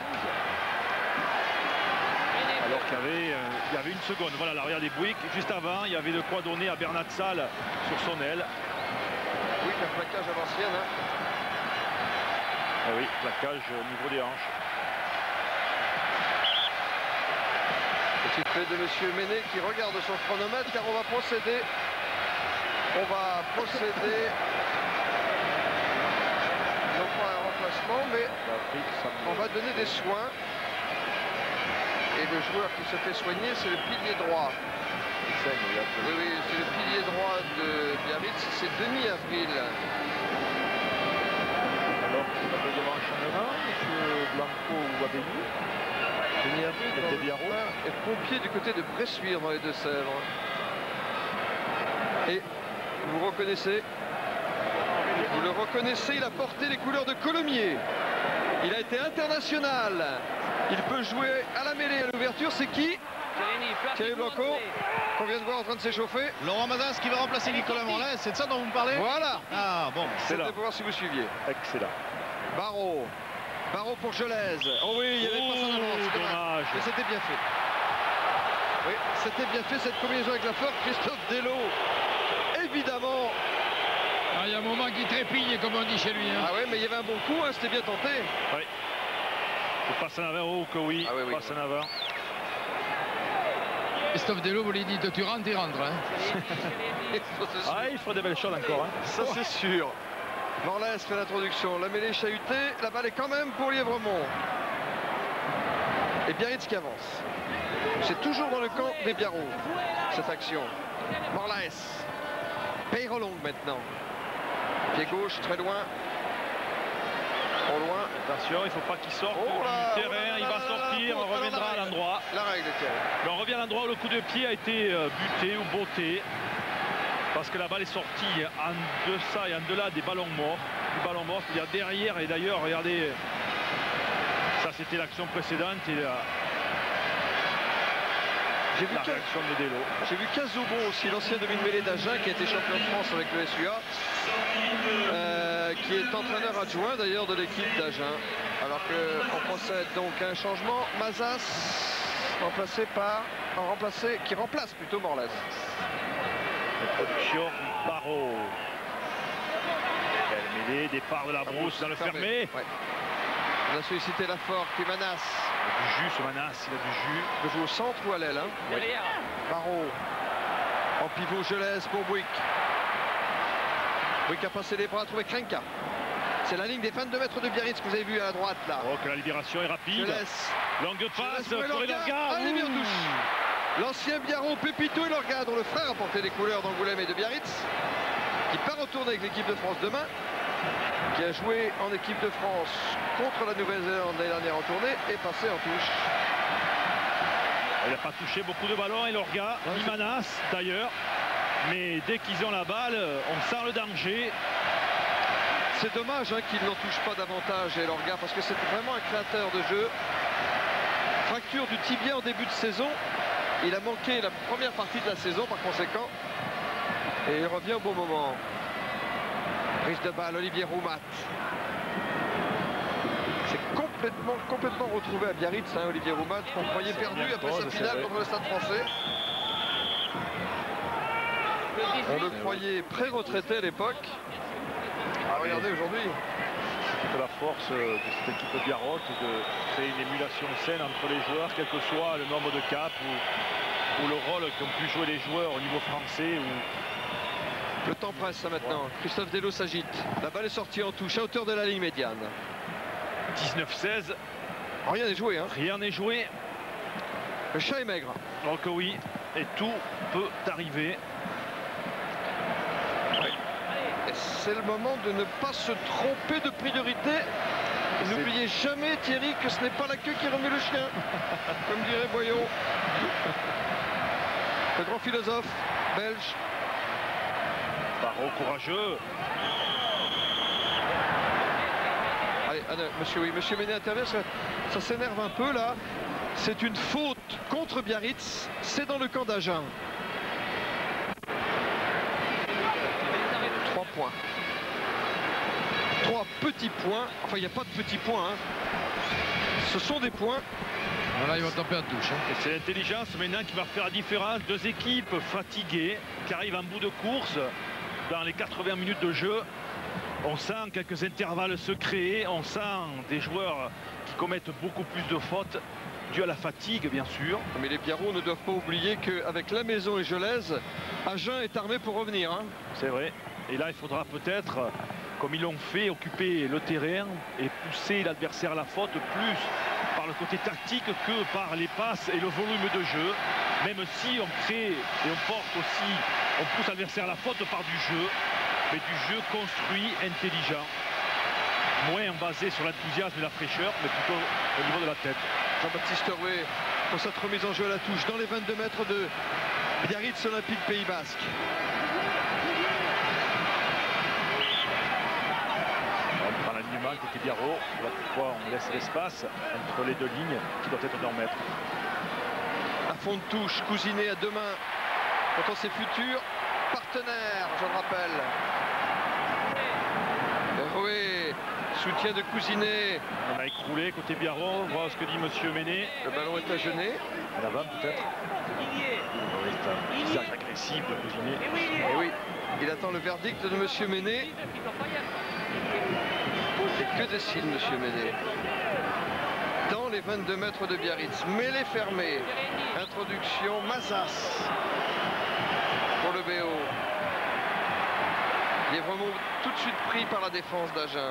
Alors qu'il y avait, euh, il y avait une seconde. Voilà, là, regardez Bouygues. Juste avant, il y avait de quoi donner à Bernat Salle sur son aile. Oui, un plaquage à l'ancienne. Hein. Ah oui, plaquage au niveau des hanches. Petit fait de Monsieur Ménet qui regarde son chronomètre car on va procéder. On va procéder. Non pas un remplacement, mais on va donner des soins. Et le joueur qui se fait soigner, c'est le pilier droit. Oui, oui, c'est le pilier droit de Biarritz, c'est Denis Avril. Alors, on a besoin d'un changement, M. Blanco ou Abelou. Denis Avril C'était Biarro. est pompier du côté de Bressuire dans les Deux-Sèvres. Et vous reconnaissez, vous le reconnaissez, il a porté les couleurs de Colomiers. Il a été international. Il peut jouer à la mêlée, à l'ouverture. C'est qui? Thierry Blanco, qu'on vient de voir en train de s'échauffer. Laurent Mazas qui va remplacer Nicolas Morlaes, c'est de ça dont vous me parlez? Voilà. Ah bon. C'était pour voir si vous suiviez. Excellent. Barreau. Barreau pour Gelez. Oh oui, il y avait Oh, pas ça d'avance. c'est dommage. dommage. Mais c'était bien fait. Oui, c'était bien fait cette combinaison avec la force. Christophe Delot, évidemment. Ah, il y a un moment qui trépigne, comme on dit chez lui. Hein. Ah ouais, mais il y avait un bon coup, hein, c'était bien tenté. Oui. Il passe en avant, oh que oui. Ah oui, oui. Passe en avant. Christophe Delot, vous lui dites, tu rentres, il rentre. Hein. Ah, il fera des belles choses encore. Hein. Ça c'est sûr. Morlaes fait l'introduction. La mêlée chahutée. La balle est quand même pour Lièvremont. Et Biarritz qui avance. C'est toujours dans le camp des Biarros, cette action. Morlaes. Peyrolong maintenant. Pied gauche, très loin. Trop loin. Attention, il ne faut pas qu'il sorte Oh là, du oh là terrain. là Il là va là là, sortir, là, on là, reviendra là, à là. l'endroit. La règle, Thierry. On revient à l'endroit où le coup de pied a été euh, buté ou botté. Parce que la balle est sortie en deçà et en delà des ballons morts. Du ballon mort, c'est-à-dire derrière. Et d'ailleurs, regardez, ça c'était l'action précédente. Et la, J'ai vu, la Ca- réaction de Delo. j'ai vu Cazobon aussi, l'ancien demi-mêlée d'Agen qui a été champion de France avec le S U A. Euh, qui est entraîneur adjoint d'ailleurs de l'équipe d'Agen. Alors qu'on procède donc à un changement. Mazas remplacé par un remplacé qui remplace plutôt Morlaix. Introduction Barraud. Belle mêlée, départ de la brousse dans le fermé. Ouais. On a sollicité Lafort qui menace. Il a du jus ce Manas, il a du jus. Il joue au centre ou à l'aile hein. Derrière. Barraud. En pivot, je laisse pour Bouygues. Bouygues a passé les bras, a trouvé Krenka. C'est la ligne des vingt-deux mètres de Biarritz que vous avez vu à la droite là. Oh, que la libération est rapide. Je laisse. Longue passe, Pour pour Elorga. Allez, bien touche. L'ancien Biarro, Pépito Elorga, dont le frère a porté les couleurs d'Angoulême et de Biarritz, qui part en tournée avec l'équipe de France demain, qui a joué en équipe de France contre la Nouvelle-Zélande l'année dernière en tournée et passé en touche. Il n'a pas touché beaucoup de ballons, Elorga, Ouais, ni c'est- Manas d'ailleurs. Mais dès qu'ils ont la balle, on sent le danger. C'est dommage hein, qu'il n'en touche pas davantage, Elorga, parce que c'est vraiment un créateur de jeu. Fracture du tibia en début de saison. Il a manqué la première partie de la saison par conséquent. Et il revient au bon moment. Prise de balle, Olivier Roumat. C'est complètement, complètement retrouvé à Biarritz, hein, Olivier Roumat, qu'on croyait perdu bien après pause, sa c'est finale vrai. contre le Stade français. On le croyait pré-retraité à l'époque. Ah, regardez aujourd'hui. C'est la force de cette équipe biarrote de créer une émulation saine entre les joueurs, quel que soit le nombre de caps ou, ou le rôle qu'ont pu jouer les joueurs au niveau français. Ou... Le temps presse ça maintenant. Christophe Dello s'agite. La balle est sortie en touche à hauteur de la ligne médiane. dix-neuf seize, Rien n'est joué. Hein. rien n'est joué. Le chat est maigre. Donc oui, et tout peut arriver. Et c'est le moment de ne pas se tromper de priorité. N'oubliez jamais, Thierry, que ce n'est pas la queue qui remue le chien. Comme dirait Boyon. Le grand philosophe belge. Barraud courageux. Allez, allez, monsieur, oui, monsieur Méné intervient. Ça, ça s'énerve un peu là. C'est une faute contre Biarritz. C'est dans le camp d'Agen. Trois points. Trois petits points. Enfin, il n'y a pas de petits points. Hein. Ce sont des points. Voilà, ils vont taper en touche. Hein. Et c'est l'intelligence maintenant qui va faire la différence. Deux équipes fatiguées qui arrivent en bout de course dans les quatre-vingts minutes de jeu. On sent quelques intervalles se créer. On sent des joueurs qui commettent beaucoup plus de fautes dues à la fatigue, bien sûr. Mais les Biarros ne doivent pas oublier qu'avec la Maison et Gelèze, Agen est armé pour revenir. Hein. C'est vrai. Et là, il faudra peut-être, comme ils l'ont fait, occuper le terrain et pousser l'adversaire à la faute plus par le côté tactique que par les passes et le volume de jeu. Même si on crée et on porte aussi, on pousse l'adversaire à la faute par du jeu, mais du jeu construit, intelligent, moins basé sur l'enthousiasme et la fraîcheur, mais plutôt au niveau de la tête. Jean-Baptiste Rouet pour cette remise en jeu à la touche dans les vingt-deux mètres de Biarritz Olympique Pays Basque. On prend l'alignement côté Biarrot. Voilà pourquoi on laisse l'espace entre les deux lignes qui doit être d'un mètre. À fond de touche, Cousinet à deux mains contre ses futurs partenaires, je le rappelle. Rouet, soutien de Cousinet. On a écroulé côté Biarrot. On voit ce que dit Monsieur Méné. Le ballon est à Genet. Là-bas peut-être. C'est un visage agressif de Cousinet. Et oui, il attend le verdict de Monsieur Méné. Et que décide Monsieur Méné? Dans les vingt-deux mètres de Biarritz, mêlée fermée. Introduction, Mazas pour le B O. Il est vraiment tout de suite pris par la défense d'Agen.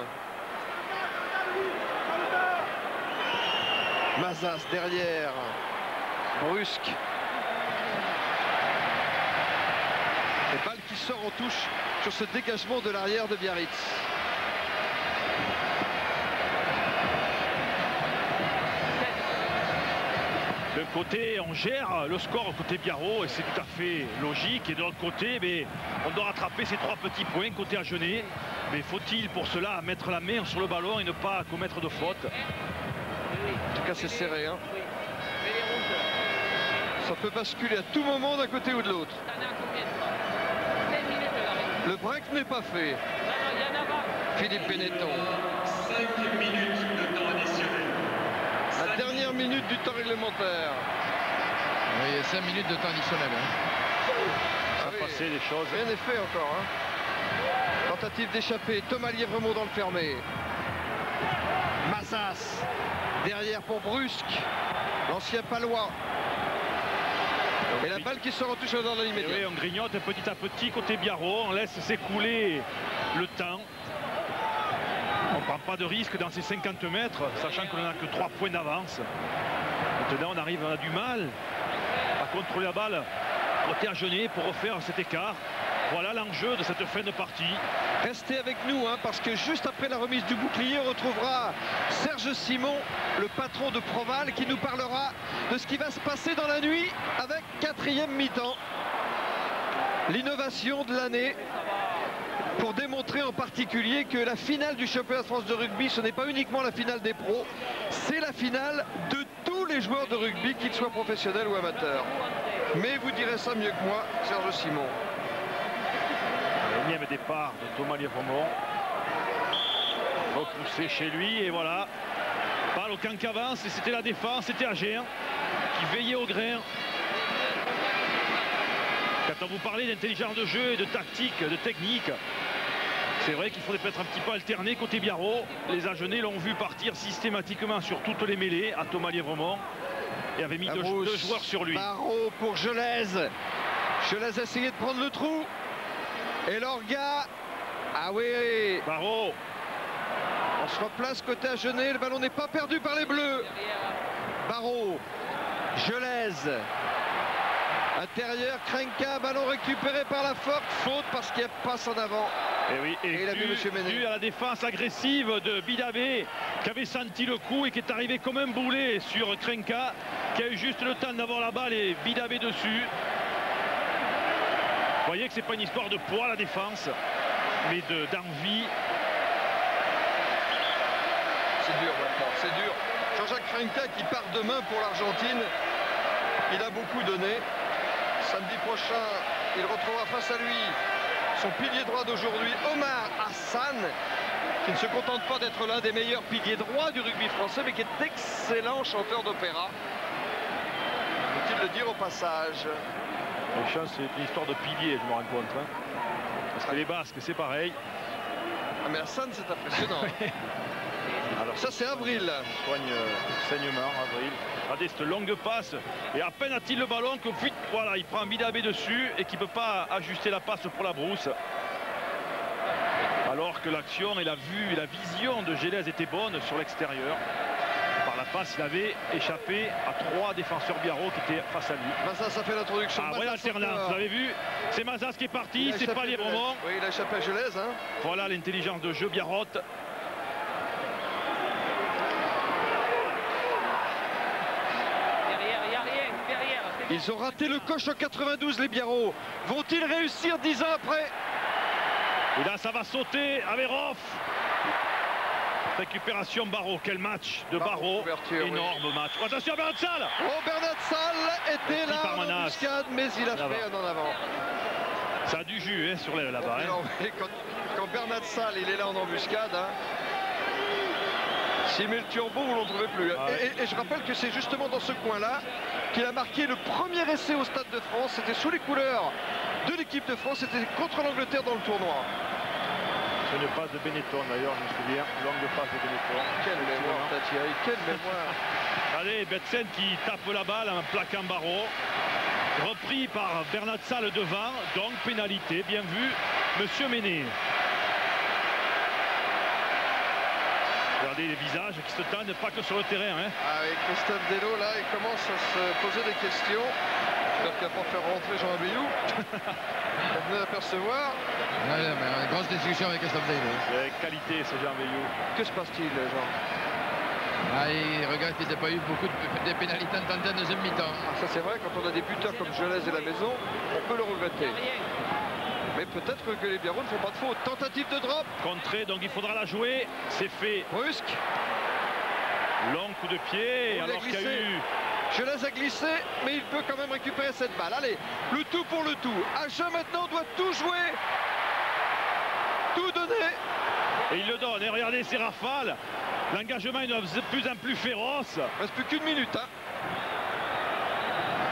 Mazas derrière. Brusque. Et balle qui sort en touche sur ce dégagement de l'arrière de Biarritz. D'un côté, on gère le score côté Biarrot et c'est tout à fait logique. Et de l'autre côté, mais on doit rattraper ces trois petits points côté Agenais. Mais faut-il pour cela mettre la main sur le ballon et ne pas commettre de faute? En tout cas, c'est serré. Hein. Ça peut basculer à tout moment d'un côté ou de l'autre. Le break n'est pas fait. Philippe Benetton. La dernière minute du temps réglementaire. Oui, cinq minutes de temps additionnel. Hein. Ça oui. passait des choses. Rien n'est fait encore. Hein. Tentative d'échapper. Thomas Lièvremont dans le fermé. Mazas. Derrière pour Brusque. L'ancien Palois. Et la balle qui sort en touche dans l'immédiat. Oui, on grignote petit à petit côté Biarrot. On laisse s'écouler le temps. On ne prend pas de risque dans ces cinquante mètres, sachant qu'on n'a que trois points d'avance. Maintenant, on arrive, on a du mal à contrôler la balle côté Agenais pour refaire cet écart. Voilà l'enjeu de cette fin de partie. Restez avec nous, hein, parce que juste après la remise du bouclier, on retrouvera Serge Simon, le patron de Proval, qui nous parlera de ce qui va se passer dans la nuit avec quatrième mi-temps. L'innovation de l'année, pour démontrer en particulier que la finale du championnat de France de rugby, ce n'est pas uniquement la finale des pros, c'est la finale de tous les joueurs de rugby, qu'ils soient professionnels ou amateurs. Mais vous direz ça mieux que moi, Serge Simon. Énième départ de Thomas Lièvremont. Repoussé chez lui et voilà. Balle au camp qui avance et c'était la défense, c'était Agen qui veillait au grain. Quand on vous parlait d'intelligence de jeu et de tactique, de technique, c'est vrai qu'il faudrait peut-être un petit peu alterner côté Biarrot. Les Agenais l'ont vu partir systématiquement sur toutes les mêlées à Thomas Lièvremont et avait mis deux, deux joueurs sur lui. Barreau pour Gelez. Gelez a essayé de prendre le trou. Et Lorga, ah oui, Barreau. On se replace côté Agenais, le ballon n'est pas perdu par les Bleus. Barreau, Gelez, intérieur, Krenka, ballon récupéré par la forte, faute parce qu'il y a passe en avant. Et oui, et, et il a dû, vu Monsieur Méné. dû à la défense agressive de Bidabé, qui avait senti le coup et qui est arrivé comme un boulet sur Krenka, qui a eu juste le temps d'avoir la balle et Bidabé dessus. Vous voyez que c'est pas une histoire de poids la défense, mais d'envie. C'est dur maintenant, c'est dur. Jean-Jacques Krenka qui part demain pour l'Argentine, il a beaucoup donné. Samedi prochain, il retrouvera face à lui son pilier droit d'aujourd'hui, Omar Hassan, qui ne se contente pas d'être l'un des meilleurs piliers droits du rugby français, mais qui est excellent chanteur d'opéra. Faut-il le dire au passage. Les chances, c'est une histoire de pilier, je me rends compte. Hein. Parce que les Basques, c'est pareil. Ah mais Hassan, c'est impressionnant. Alors ça, c'est Avril. Soigne euh, saignement, Avril. Regardez cette longue passe. Et à peine a-t-il le ballon que vite, voilà, il prend Bidabé dessus et qui ne peut pas ajuster la passe pour la brousse. Alors que l'action et la vue et la vision de Gelez étaient bonnes sur l'extérieur. Par la passe, il avait échappé à trois défenseurs Biarrot qui étaient face à lui. Mazas a fait l'introduction. Ah, voilà l'alternance, vous avez vu, c'est Mazas qui est parti, c'est pas Lièvremont. Oui, il a échappé à Gelez. Hein. Voilà l'intelligence de jeu Biarrot. Derrière, il n'y a rien, derrière. Ils ont raté le coche en quatre-vingt-douze, les Biarrot. Vont-ils réussir dix ans après? Et là, ça va sauter à Véroff. Récupération Barreau, quel match de Barreau, énorme oui. match. Oh, attention Bernard Salle. Oh, Bernard Salle était là en embuscade, mais il a fait un en avant. Ça a du jus hein, sur là-bas. Oh, hein. quand, quand Bernard Salle il est là en embuscade, hein, s'il met le turbo, vous ne l'en trouvez plus. Ah, et, ouais. et, et je rappelle que c'est justement dans ce coin-là qu'il a marqué le premier essai au Stade de France. C'était sous les couleurs de l'équipe de France, c'était contre l'Angleterre dans le tournoi. C'est une passe de Benetton d'ailleurs, je me souviens, longue passe de Benetton. Quelle mémoire, Thierry, quelle mémoire. Allez, Betsen qui tape la balle en plaquant Barreau. Repris par Bernard Salle devant, donc pénalité, bien vu, Monsieur Méné. Regardez les visages qui se tendent, pas que sur le terrain. Hein. Ah, et Christophe Delot, là, il commence à se poser des questions. J'espère qu'il va pas faire rentrer Jean Abeyou. On venait d'apercevoir. Ouais, mais une grosse discussion avec Christophe Delot. C'est qualité, ce Jean Abeyou. Que se passe-t-il, Jean? Ah, il regrette qu'il n'ait pas eu beaucoup de, de pénalités en tenter en deuxième mi-temps. Ah, ça c'est vrai, quand on a des buteurs comme Gelez et la maison, on peut le regretter. Mais peut-être que les Biarrot ne font pas de faute. Tentative de drop. Contré, donc il faudra la jouer. C'est fait. Brusque. Long coup de pied, alors qu'il y a eu... Gelez a glissé, mais il peut quand même récupérer cette balle. Allez, le tout pour le tout. Agen maintenant doit tout jouer. Tout donner. Et il le donne. Et regardez ces rafales. L'engagement est de plus en plus féroce. Il ne reste plus qu'une minute. Hein. On va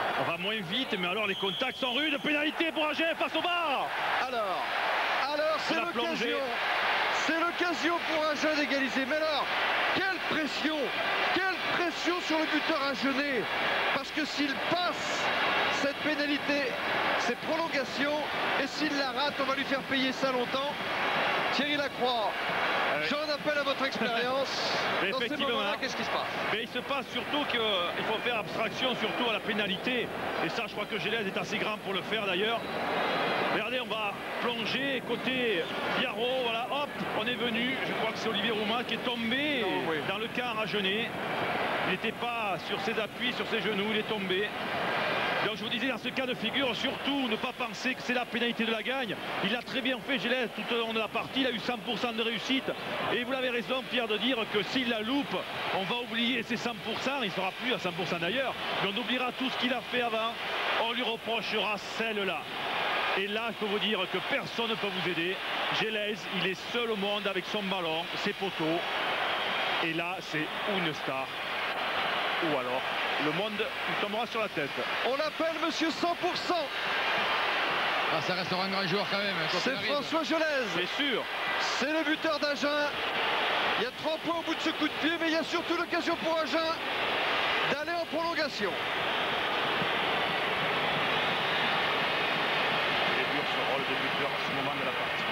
moins vite, mais alors les contacts sont rudes. Pénalité pour Agen face au bar. Alors, alors c'est l'occasion. C'est l'occasion pour Agen d'égaliser. Mais alors, quelle pression, quelle pression sur le buteur agenais. Parce que s'il passe cette pénalité, c'est prolongation. Et s'il la rate, on va lui faire payer ça longtemps. Thierry Lacroix, ouais. J'en appelle à votre expérience. Dans ces moments-là, qu'est-ce qui se passe? Mais il se passe surtout qu'il faut faire abstraction surtout à la pénalité. Et ça, je crois que Gélez est assez grand pour le faire d'ailleurs. Regardez, on va plonger côté Biarro, voilà, hop, on est venu. Je crois que c'est Olivier Roumain qui est tombé non, oui. dans le quart à Genet. Il n'était pas sur ses appuis, sur ses genoux, il est tombé. Donc je vous disais, dans ce cas de figure, surtout ne pas penser que c'est la pénalité de la gagne. Il a très bien fait, Gélez, tout au long de la partie. Il a eu cent pour cent de réussite. Et vous l'avez raison, Pierre, de dire que s'il la loupe, on va oublier ses cent pour cent. Il ne sera plus à cent pour cent d'ailleurs. Mais on oubliera tout ce qu'il a fait avant. On lui reprochera celle-là. Et là, je peux vous dire que personne ne peut vous aider. Gélez, il est seul au monde avec son ballon, ses poteaux. Et là, c'est une star. Ou alors, le monde il tombera sur la tête. On l'appelle Monsieur cent pour cent. Ah, ça restera un grand joueur quand même. C'est François Gélez. C'est sûr. C'est le buteur d'Agen. Il y a trois points au bout de ce coup de pied, mais il y a surtout l'occasion pour Agen d'aller en prolongation. Il est dur ce rôle de buteur à ce moment de la partie.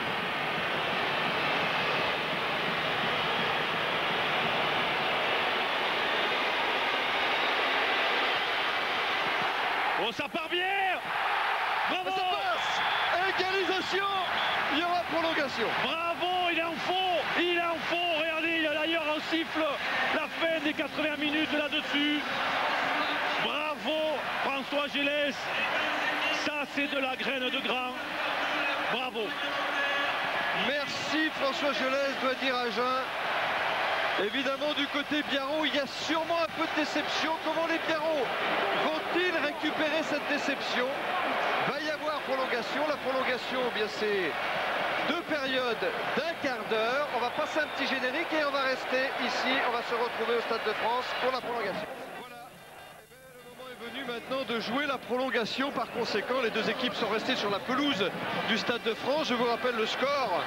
Oh, ça part bien. Bravo. Ça passe. Égalisation. Il y aura prolongation. Bravo, il est en fond. Il est en fond. Regardez, il y a d'ailleurs un siffle. La fin des quatre-vingts minutes là-dessus. Bravo, François Gélez. Ça, c'est de la graine de grand. Bravo. Merci François Gélez, doit dire Agen. Évidemment, du côté Biarro, il y a sûrement un peu de déception. Comment les Biarro vont-ils récupérer cette déception? Va y avoir prolongation. La prolongation, eh bien c'est deux périodes d'un quart d'heure. On va passer un petit générique et on va rester ici. On va se retrouver au Stade de France pour la prolongation. Voilà. Eh bien, le moment est venu maintenant de jouer la prolongation. Par conséquent, les deux équipes sont restées sur la pelouse du Stade de France. Je vous rappelle le score.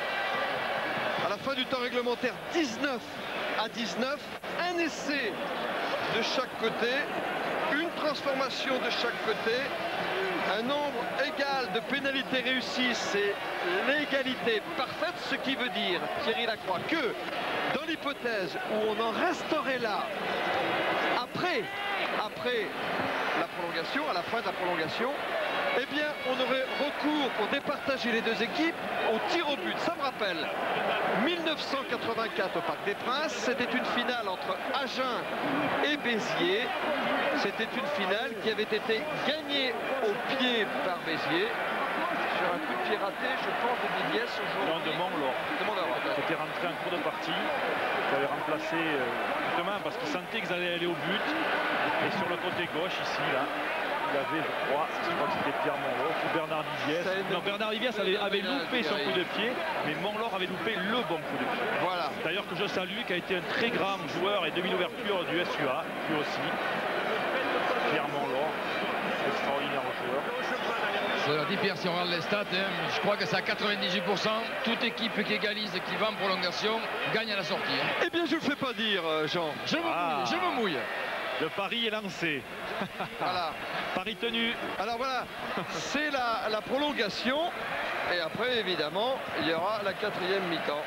À la fin du temps réglementaire, dix-neuf à dix-neuf, un essai de chaque côté, une transformation de chaque côté, un nombre égal de pénalités réussies, c'est l'égalité parfaite, ce qui veut dire, Thierry Lacroix, que dans l'hypothèse où on en resterait là, après, après la prolongation, à la fin de la prolongation, eh bien, on aurait recours pour départager les deux équipes au tir au but. Ça me rappelle mille neuf cent quatre-vingt-quatre au Parc des Princes. C'était une finale entre Agen et Béziers. C'était une finale qui avait été gagnée au pied par Béziers. Sur un coup de pied raté, je pense, de Didiès aujourd'hui. Non, de Montlore. De Montlore. Qui était rentré en cours de partie. Qui avait remplacé euh, justement parce qu'il sentait qu'ils allaient aller au but. Et sur le côté gauche, ici, là. Il avait, je crois, je crois que c'était Pierre Montlore ou Bernard Didiès. Non, Bernard Didiès avait, avait loupé son coup de pied, mais Montlore avait loupé le bon coup de pied. Voilà. D'ailleurs que je salue, qui a été un très grand joueur et demi-ouverture du S U A, lui aussi. Pierre Montlore, extraordinaire joueur. Cela dit, Pierre, si on regarde les stats, hein, je crois que c'est à quatre-vingt-dix-huit pour cent. Toute équipe qui égalise, qui va en prolongation, gagne à la sortie. Hein. Eh bien, je ne le fais pas dire, Jean. Je me ah. mouille, je me mouille. Le pari est lancé. Voilà. Pari tenu. Alors voilà, c'est la, la prolongation. Et après, évidemment, il y aura la quatrième mi-temps.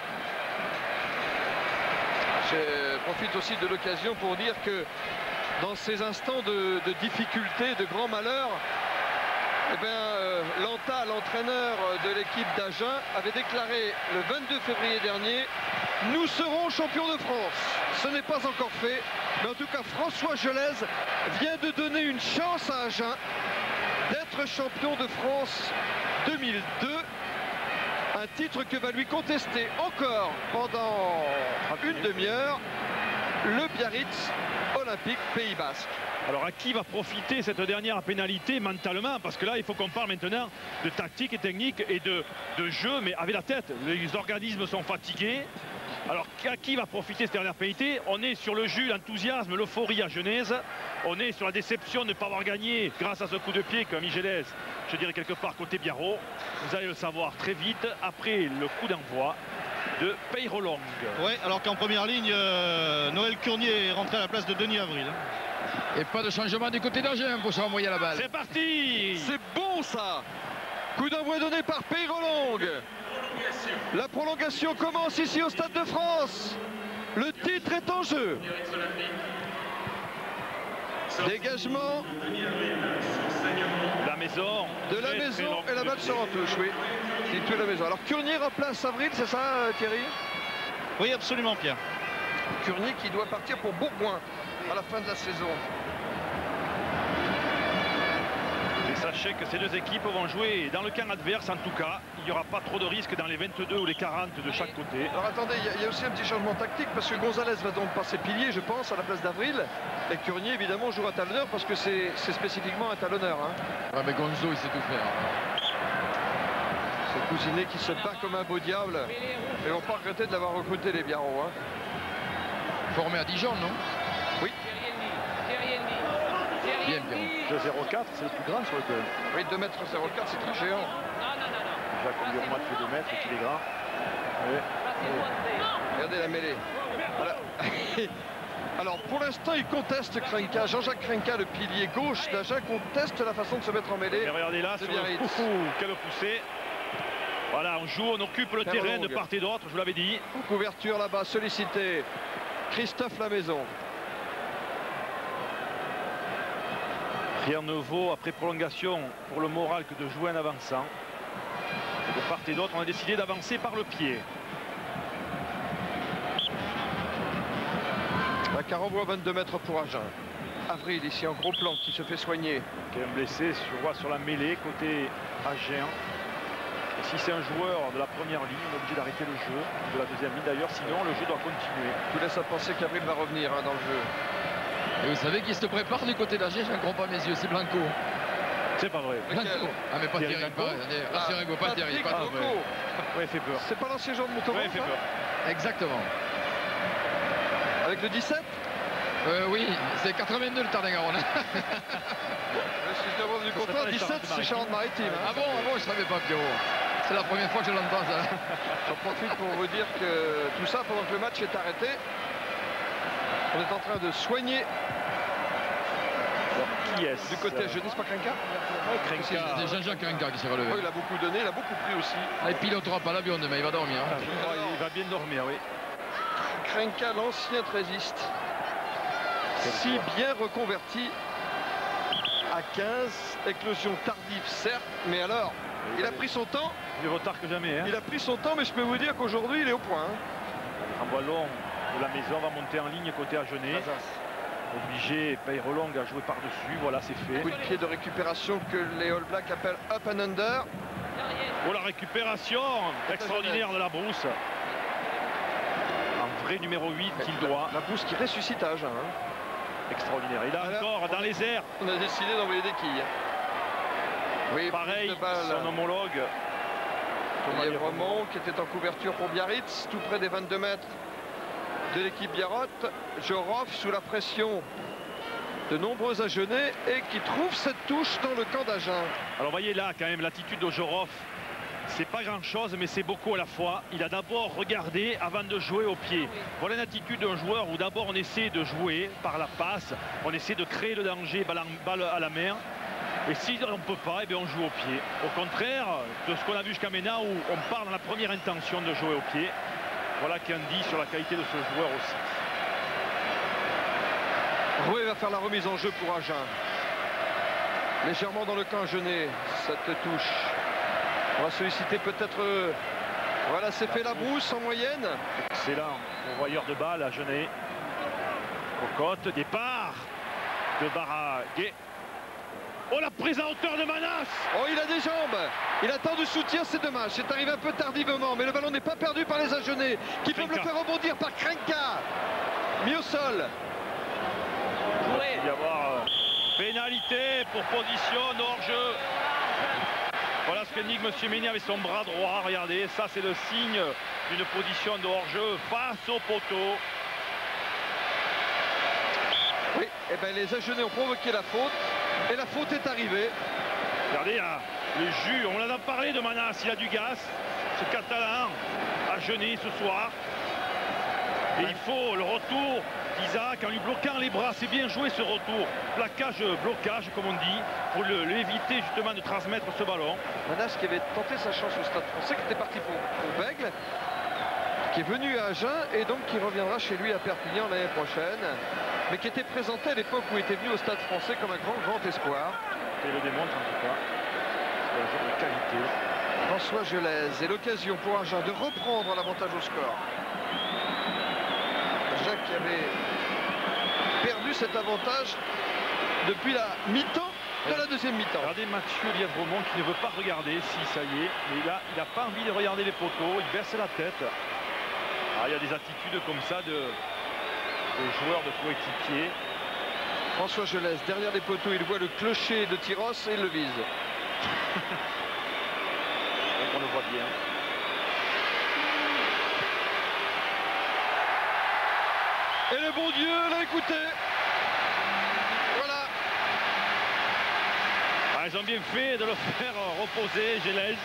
Je profite aussi de l'occasion pour dire que dans ces instants de, de difficulté, de grand malheur, eh bien, euh, Lanta, l'entraîneur de l'équipe d'Agen, avait déclaré le vingt-deux février dernier: nous serons champions de France. Ce n'est pas encore fait, mais en tout cas François Gélez vient de donner une chance à Agen d'être champion de France deux mille deux. Un titre que va lui contester encore pendant une demi-heure le Biarritz Olympique Pays Basque. Alors à qui va profiter cette dernière pénalité mentalement? Parce que là, il faut qu'on parle maintenant de tactique et technique et de, de jeu, mais avec la tête. Les organismes sont fatigués. Alors, à qui va profiter cette dernière pénalité? On est sur le jus, l'enthousiasme, l'euphorie à Genèse. On est sur la déception de ne pas avoir gagné grâce à ce coup de pied que Migélès, je dirais quelque part côté Biarrot. Vous allez le savoir très vite après le coup d'envoi de Peyrolong. Oui, alors qu'en première ligne, euh, Noël Curnier est rentré à la place de Denis Avril. Et pas de changement du côté d'Agen pour se renvoyer la balle. C'est parti. C'est bon ça. Coup d'envoi donné par Peyrolong. La prolongation commence ici au Stade de France. Le titre est en jeu. Dégagement La maison. de la Très, très maison longue et la de balle pied. sort en touche, oui. C'est tout la maison. Alors Curnier remplace Avril, c'est ça Thierry? Oui, absolument, Pierre. Curnier qui doit partir pour Bourgoin à la fin de la saison. Et sachez que ces deux équipes vont jouer dans le camp adverse, en tout cas. Il n'y aura pas trop de risques dans les vingt-deux ou les quarante de chaque côté. Alors attendez, il y, y a aussi un petit changement tactique parce que Gonzalez va donc passer pilier, je pense, à la place d'Avril. Et Curnier, évidemment, jouera talonneur parce que c'est spécifiquement un talonneur. Hein. Ouais, mais Gonzo, il sait tout faire. Ce cousinet qui se bat comme un beau diable. Et on pas regretter de l'avoir recruté, les Biarros. Hein. Formé à Dijon, non? Oui. Bien, bien. deux zéro quatre, c'est le plus grand sur le club. Oui, deux mètres zéro quatre, c'est très géant. Déjà, comme Durmat fait deux mètres et qu'il est grand. Oui. Regardez la mêlée. Voilà. Alors, pour l'instant, il conteste Krenka. Jean-Jacques Krenka, le pilier gauche d'Agen, conteste la façon de se mettre en mêlée. Et regardez là, C'est sur le Biarritz. coucou, quelle poussée. Voilà, on joue, on occupe le Perlong. terrain de part et d'autre, je vous l'avais dit. Couverture là-bas, sollicité. Christophe Lamaison. Rien ne vaut, après prolongation, pour le moral que de jouer en avançant. Et de part et d'autre, on a décidé d'avancer par le pied. Un car envoie vingt-deux mètres pour Agen. Avril, ici en gros plan, qui se fait soigner. Qui est un blessé, je vois sur la mêlée, côté Agen. Et si c'est un joueur de la première ligne, on est obligé d'arrêter le jeu, de la deuxième ligne d'ailleurs, sinon le jeu doit continuer. Tout laisse à penser qu'Avril va revenir hein, dans le jeu. Et vous savez qui se prépare du côté d'Agen? Je ne crois pas mes yeux, c'est Blanco. C'est pas vrai. Lequel? Blanco. Ah, mais pas Thierry Thierry. Blanco. Pas, rassurez-vous, pas Thierry. Patrick Pas Blanco. vrai. Ouais, il fait peur. C'est pas l'ancien joueur de Montauban, Ouais, il fait ça peur. Exactement. Avec le dix-sept? Euh, oui, c'est quatre-vingt-deux le Tarn-et-Garonne. Si je dois du Ça serait contrat, pas les dix-sept c'est Charente-Maritime. Hein. Ah bon, ah bon, je savais pas, Pierrot. C'est la première fois que je l'entends, ça. J'en profite pour vous dire que tout ça, pendant que le match est arrêté, on est en train de soigner Qui est-ce? du côté jeunesse, pas Krenka. Krenka. C'est Jean-Jacques Krenka qui s'est relevé. Oh, il a beaucoup donné, il a beaucoup pris aussi. Ah, il pilotera pas l'avion demain, il va dormir. Hein. Oh, il va bien dormir, oui. Krenka, l'ancien trésiste, si bien reconverti à quinze, éclosion tardive certes, mais alors, il a pris son temps, Mieux vaut tard que jamais. Hein. il a pris son temps, mais je peux vous dire qu'aujourd'hui, il est au point. Hein. Un ballon de la maison va monter en ligne côté Agenais. Obligé, Peyrolong à jouer par-dessus, voilà, c'est fait. Coup de pied de récupération que les All Blacks appellent up and under. Oh, la récupération extraordinaire de la brousse. Un vrai numéro huit qu'il doit. La brousse qui ressuscite à Agen. Hein. Extraordinaire. Il a Alors, encore dans les airs. On a décidé d'envoyer des quilles. Oui, Pareil, prise de balle. son homologue. Thomas Lièvremont qui était en couverture pour Biarritz, tout près des vingt-deux mètres de l'équipe Biarrotte. Jorov sous la pression de nombreux Agenais et qui trouve cette touche dans le camp d'Agen. Alors voyez là quand même l'attitude de Jorov. C'est pas grand chose mais c'est beaucoup à la fois. Il a d'abord regardé avant de jouer au pied. Voilà une attitude d'un joueur où d'abord on essaie de jouer par la passe. On essaie de créer le danger, balle, balle à la main. Et si on ne peut pas, eh bien on joue au pied. Au contraire de ce qu'on a vu jusqu'à maintenant où on part dans la première intention de jouer au pied. Voilà qui en dit sur la qualité de ce joueur aussi. Rouet va faire la remise en jeu pour Agen. Légèrement dans le camp agenais, cette touche. On va solliciter peut-être... euh, Voilà, c'est fait la brousse en moyenne. Excellent pourvoyeur de balle à Genet. Au côte, départ de Barraguet. Oh, la prise à hauteur de Manas. Oh, il a des jambes. Il attend du soutien, c'est dommage. C'est arrivé un peu tardivement, mais le ballon n'est pas perdu par les Agenais qui peuvent le Krenka. faire rebondir par Krenka. Mis au sol. Il va y avoir euh, pénalité pour position hors-jeu. Voilà ce qu'indique M. Meignet avec son bras droit. Regardez, ça c'est le signe d'une position de hors-jeu face au poteau. Oui, et ben les Agenais ont provoqué la faute et la faute est arrivée. Regardez, il y a le jus, on en a parlé de Manas, il a du gaz, ce Catalan Agenais ce soir. Et il faut le retour d'Isaac en lui bloquant les bras. C'est bien joué ce retour. Plaquage, blocage comme on dit, pour l'éviter justement de transmettre ce ballon. Manas qui avait tenté sa chance au Stade Français, qui était parti pour, pour Bègle, qui est venu à Agen et donc qui reviendra chez lui à Perpignan l'année prochaine, mais qui était présenté à l'époque où il était venu au Stade Français comme un grand, grand espoir. Et le démontre en tout cas. C'est un joueur de qualité. François Gelez et l'occasion pour Agen de reprendre l'avantage au score. Jacques qui avait perdu cet avantage depuis la mi-temps de la deuxième mi-temps. Regardez Mathieu Lièvremont qui ne veut pas regarder si ça y est, mais là il n'a pas envie de regarder les poteaux, il baisse la tête. Ah, il y a des attitudes comme ça de, de joueurs de coéquipiers. François Gelez derrière les poteaux, il voit le clocher de Tyros et il le vise. Donc on le voit bien. Et le bon Dieu l'a écouté. Voilà. Ah, ils ont bien fait de le faire reposer, Gelez.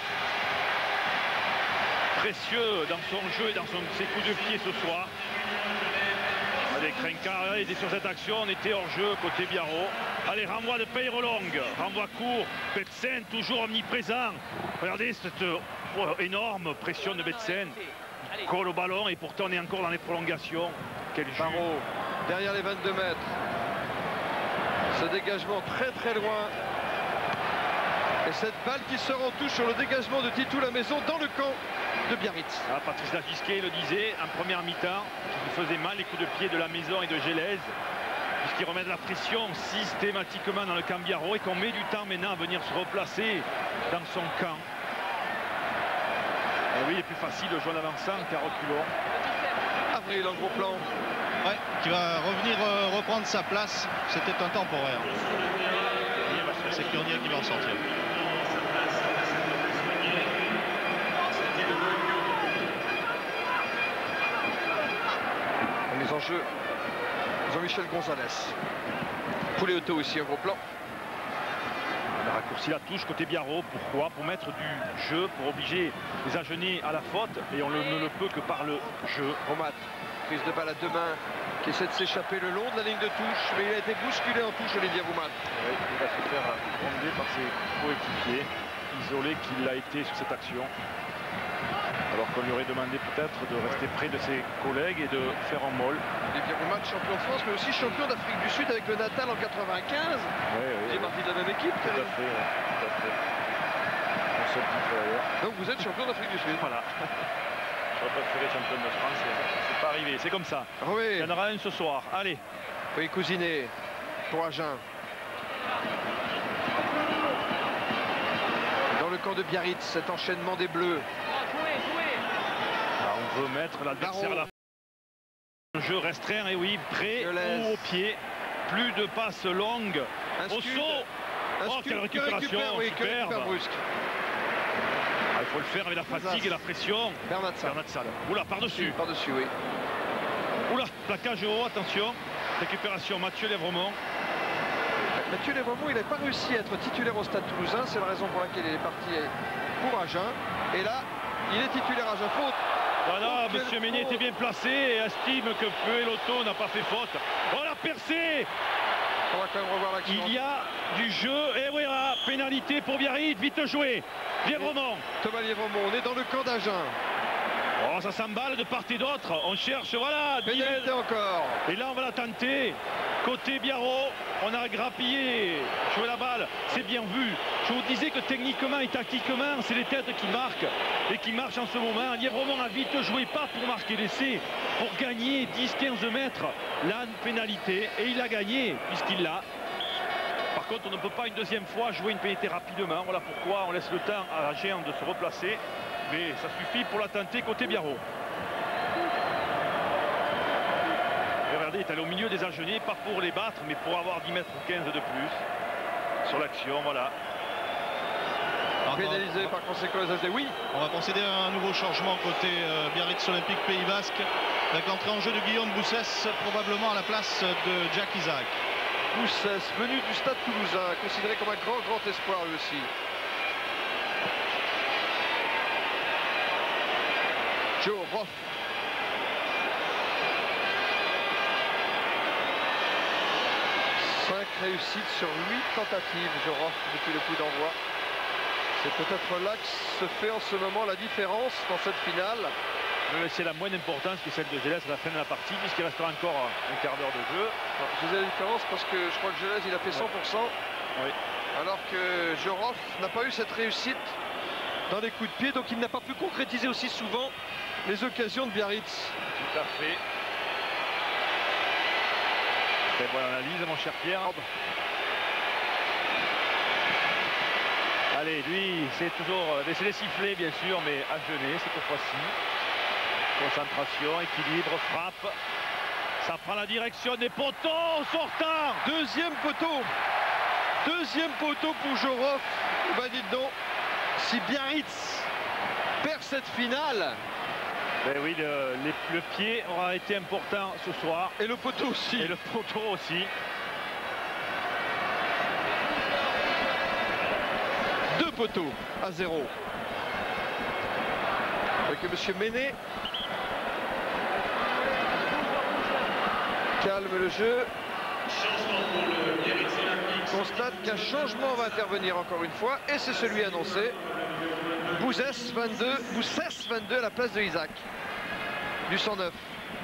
Précieux dans son jeu et dans son, ses coups de pied ce soir. Allez, Krenka était sur cette action, on était hors jeu côté Biarro. Allez, renvoi de Peyrelong, renvoi court, Betsen toujours omniprésent. Regardez cette oh, énorme pression de Betsen. Il colle au ballon et pourtant on est encore dans les prolongations. Quel jeu. Barreau derrière les vingt-deux mètres. Ce dégagement très très loin. Et cette balle qui sort en touche sur le dégagement de Titou la Maison dans le camp de Biarritz. Ah, Patrice Lafisquet le disait en première mi-temps qu'il faisait mal les coups de pied de la Maison et de Gelez, puisqu'il remet de la pression systématiquement dans le camp Biarro et qu'on met du temps maintenant à venir se replacer dans son camp. Et oui, il est plus facile de jouer en avançant qu'à reculons. Avril en gros plan. Ouais, qui va revenir euh, reprendre sa place. C'était un temporaire. C'est Curnier qui va en sortir. La mise en jeu, Jean-Michel Gonzalez. Poulet auto aussi en gros plan. On a raccourci la touche côté Biarro. Pourquoi? Pour mettre du jeu, pour obliger les Agenais à la faute. Et on le, ne le peut que par le jeu. Romat, prise de balle à deux mains, qui essaie de s'échapper le long de la ligne de touche, mais il a été bousculé en touche, Olivier Roumat. Oui, il va se faire gronder par ses coéquipiers, isolé qu'il a été sur cette action. Alors qu'on lui aurait demandé peut-être de rester près de ses collègues et de faire un molle. Olivier Roumat, champion de France, mais aussi champion d'Afrique du Sud avec le Natal en quatre-vingt-quinze. Oui, oui. Il est parti de la même équipe. Tout à fait, ouais, tout à fait. On se dit d'ailleurs. Donc vous êtes champion d'Afrique du Sud. Voilà. J'aurais préféré champion de France, c'est pas arrivé, c'est comme ça. Oui. Il y en aura un ce soir, allez. Oui, cousiné pour Agen. Dans le camp de Biarritz, cet enchaînement des Bleus. Alors, on veut mettre l'adversaire à la fin. Un jeu restreint, et oui, près ou au pied. Plus de passes longues. Un au scud. saut. Un Oh, scud quelle récupération, récupère, oui, que superbe. récupère brusque. Ah, il faut le faire avec la fatigue et la pression. Bernat Salle. Bernat Salle. Oula, par-dessus. Par-dessus, oui. Oula, plaquage haut, attention. Récupération, Mathieu Lièvremont. Mathieu Lièvremont, il n'a pas réussi à être titulaire au Stade Toulousain. C'est la raison pour laquelle il est parti pour Agen. Et là, il est titulaire à Agen. Faute. Voilà, oh, M. Meignet était bien placé et estime que Peloto n'a pas fait faute. Oh, la percée. On va quand même revoir l'action. Il y a du jeu. Et voilà, pénalité pour Biarritz. Vite joué. Lièvremont. Thomas Lièvremont, on est dans le camp d'Agen. Oh, ça s'emballe de part et d'autre. On cherche, voilà. Pénalité encore. Et là, on va la tenter. Côté Biarro, on a grappillé, joué la balle. C'est bien vu. Je vous disais que techniquement et tactiquement, c'est les têtes qui marquent et qui marchent en ce moment. Lièvremont a vite joué, pas pour marquer l'essai, pour gagner dix quinze mètres. Là, une pénalité. Et il a gagné, puisqu'il l'a. Par contre, on ne peut pas une deuxième fois jouer une pénalité rapidement. Voilà pourquoi on laisse le temps à Agen de se replacer. Mais ça suffit pour la tenter côté Biarro. Et regardez, il est allé au milieu des Agenais, pas pour les battre, mais pour avoir dix mètres ou quinze de plus sur l'action, voilà. pénalisé par conséquent les H D. Oui. On va procéder à un nouveau changement côté euh, Biarritz Olympique Pays Basque, avec l'entrée en jeu de Guillaume Boussès, probablement à la place de Jack Isaac. Boussès, venu du Stade Toulousain, considéré comme un grand, grand espoir lui aussi. Joe Roth. cinq réussites sur huit tentatives, Joe Roth, depuis le coup d'envoi. C'est peut-être là que se fait en ce moment la différence dans cette finale. C'est la moins d'importance que celle de Gélès à la fin de la partie, puisqu'il restera encore un quart d'heure de jeu. Je faisais la différence parce que je crois que Gélès il a fait cent pour cent. Oui. Alors que Joe Roth n'a pas eu cette réussite dans les coups de pied, donc il n'a pas pu concrétiser aussi souvent les occasions de Biarritz. Tout à fait. Très bonne analyse, mon cher Pierre. Allez, lui, c'est toujours laisser les sifflets, bien sûr, mais à gener cette fois-ci. Concentration, équilibre, frappe. Ça prend la direction des poteaux sortant. Deuxième poteau. Deuxième poteau pour Joe Roth. Ben dites donc, si Biarritz perd cette finale. Ben oui, le, les, le pied aura été important ce soir. Et le poteau aussi. Et le poteau aussi. Deux poteaux à zéro. Avec M. Méné. Calme le jeu. Constate qu'un changement va intervenir encore une fois. Et c'est celui annoncé. Boussès vingt-deux, Boussès vingt-deux à la place de Isaac. Du cent neuf.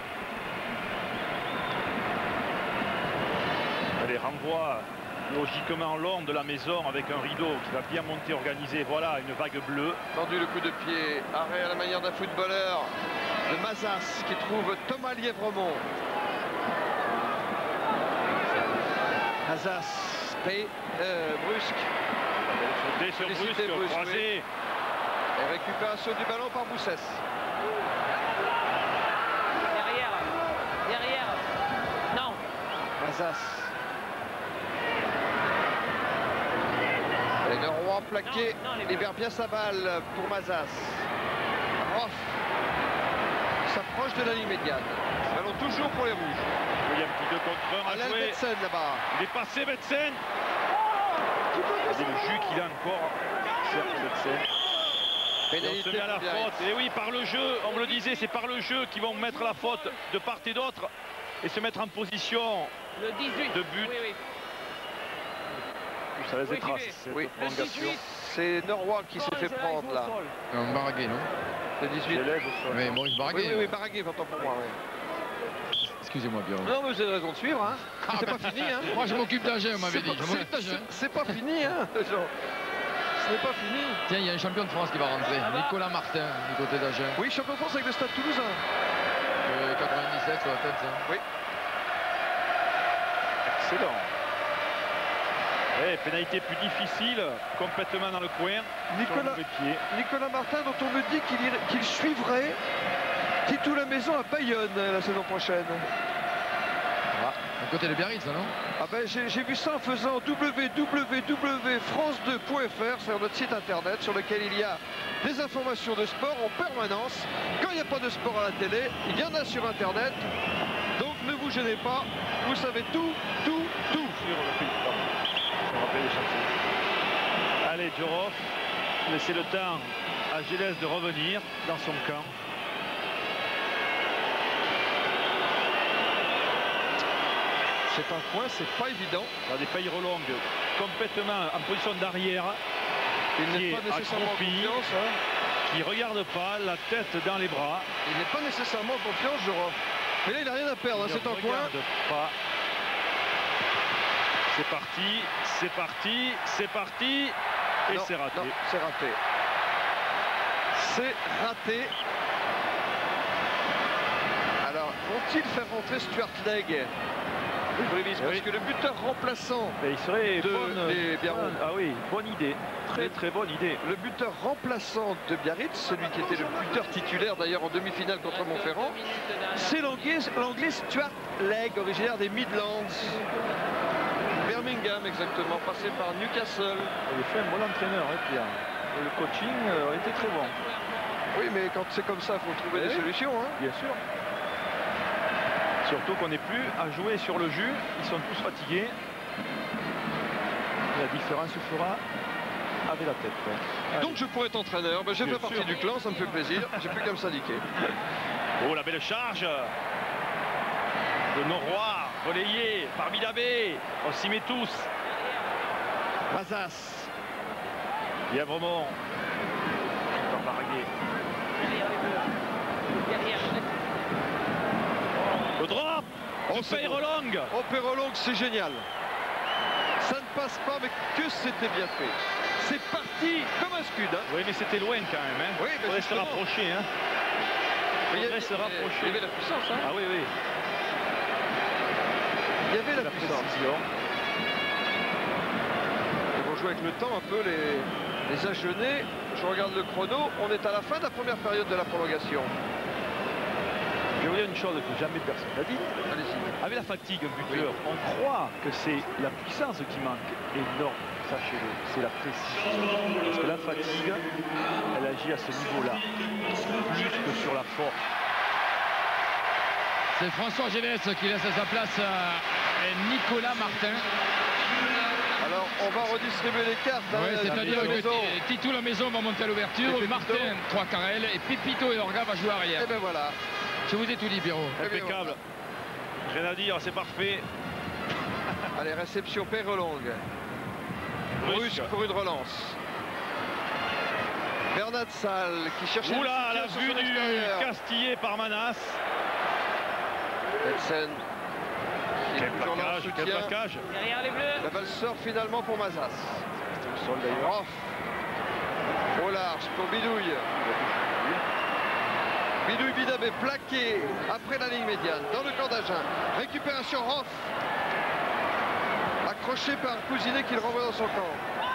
Allez, renvoi logiquement long de la maison avec un rideau qui va bien monter, organisé. Voilà, une vague bleue. Tendu le coup de pied. Arrêt à la manière d'un footballeur de Mazas qui trouve Thomas Lièvremont. Mazas, P, euh, brusque. Sauté sur brusque, brusque, croisé. Oui. Et récupération du ballon par Boussès. Derrière. Derrière. Non. Mazas. Et le roi plaqué Non, non, les libère bien sa balle pour Mazas. Roth s'approche de la ligne médiane. Ballon toujours pour les rouges. Il y a un petit deux contre un à Alain jouer. Betsen là-bas. Il est passé, Betsen. C'est le jus qu'il a encore. Certes, Betsen. Pénalité on se met à la pour Biarritz. faute. Et oui, par le jeu, on me le disait, c'est par le jeu qu'ils vont mettre la faute de part et d'autre et se mettre en position Le dix-huit. de but. Oui, oui. Ça laisse des Oui, traces, j'y vais. cette Oui, prolongation. c'est Norrois qui s'est fait prendre là. Un Barguet, non? Le dix-huit. J'élève au sol. Oui, Maurice Oui, Barguet. oui, oui, Barraguet, j'entends pour moi. Oui. Excusez-moi, Pierrot. Non, mais vous avez raison de suivre. Hein. C'est pas fini. Hein. Moi, je m'occupe d'Agen, on m'avait C'est dit. pas- Je m'occupe c'est- d'Agen. C'est pas fini. Hein. Genre, ce n'est pas fini. Tiens, il y a un champion de France qui va rentrer. Nicolas Martin, du côté d'Agen. Oui, champion de France avec le Stade Toulousain. Euh, quatre-vingt-dix-sept sur la tête, ça. Oui. Excellent. Et pénalité plus difficile, complètement dans le coin. Nicolas, Sur le pied. Nicolas Martin, dont on me dit qu'il irait- qu'il suivrait Titou la maison à Bayonne euh, la saison prochaine. Ah, du côté de Biarritz, ça, non? Ah ben, j'ai j'ai vu ça en faisant w w w point france deux point f r, c'est notre site internet sur lequel il y a des informations de sport en permanence. Quand il n'y a pas de sport à la télé, il y en a sur internet. Donc ne vous gênez pas, vous savez tout, tout, tout. Sur le pays. Je me rappelle les chansons. Allez, Joe Roth, laissez le temps à Gélès de revenir dans son camp. C'est un point, c'est pas évident. Dans des failles longues, complètement en position d'arrière, Il Qui n'est est pas nécessairement en accroupi. confiance. Hein. qui regarde pas, la tête dans les bras. Il n'est pas nécessairement en confiance, je crois. Mais là, il n'a rien à perdre, hein, Il c'est ne un point. regarde pas. C'est parti, c'est parti, c'est parti. Et Non, c'est raté. non, c'est raté. C'est raté. Alors, vont-ils faire rentrer Stuart Legg? Parce Oui. que le buteur remplaçant, Et il serait de bonne, les Biarrons. bonne- Ah oui, bonne idée. Très très bonne idée. le buteur remplaçant de Biarritz, celui qui était le buteur titulaire d'ailleurs en demi-finale contre Montferrand, c'est l'anglais l'anglais Stuart Legg, originaire des Midlands. Birmingham exactement, passé par Newcastle. Il fait un bon entraîneur, hein, Pierre. le coaching euh, était très bon. Oui, mais quand c'est comme ça, il faut trouver oui. des solutions. Hein. Bien sûr. Surtout qu'on n'est plus à jouer sur le jus. Ils sont tous fatigués. La différence se fera avec la tête. Allez. Donc je pourrais être entraîneur. Ben, je fais partie du clan, ça me fait plaisir. J'ai plus qu'à me syndiquer. Oh, la belle charge de nos rois, relayé par Bidabé. On s'y met tous. Mazas. Bien vraiment. Le drop. Oh, Peyrelong. Oh, Peyrelong, c'est génial. Ça ne passe pas, mais que c'était bien fait. C'est parti comme un scud. Hein. Oui, mais c'était loin quand même. Hein. Oui, il faudrait se rapprocher. Hein. Il faudrait se rapprocher. Il y avait la puissance. Hein. Ah oui, oui. Il y avait la, la puissance. Précision. Ils vont jouer avec le temps un peu les, les agenais. Je regarde le chrono. On est à la fin de la première période de la prolongation. Je vais vous dire une chose que jamais personne n'a dit. Avec la fatigue, un buteur, oui. On croit que c'est la puissance qui manque. Et non, sachez-le, c'est la précision. Parce que la fatigue, elle agit à ce niveau-là, plus que sur la force. C'est François Gélès qui laisse sa place à Nicolas Martin. Alors, on va redistribuer les cartes. Hein, oui, c'est-à-dire que Titou la maison va monter à l'ouverture, Martin, trois carrels, et Pépito et Orga va jouer arrière. Et ben voilà. Je vous ai tout dit, Pierrot. Impeccable. Rien à dire, c'est parfait. Allez, réception Peyrelong. Brusque pour une relance. Bernard Salle qui cherche. Oula, la vue du Castillé par Manas. Edsen. Quel plaquage, quel plaquage. Derrière les bleus. La balle sort finalement pour Mazas. C'était au sol d'ailleurs. Au large pour Bidouille. Bidouille Bidabé plaqué après la ligne médiane dans le camp d'Agen. Récupération Roff. Accroché par Cousinet qui le renvoie dans son camp.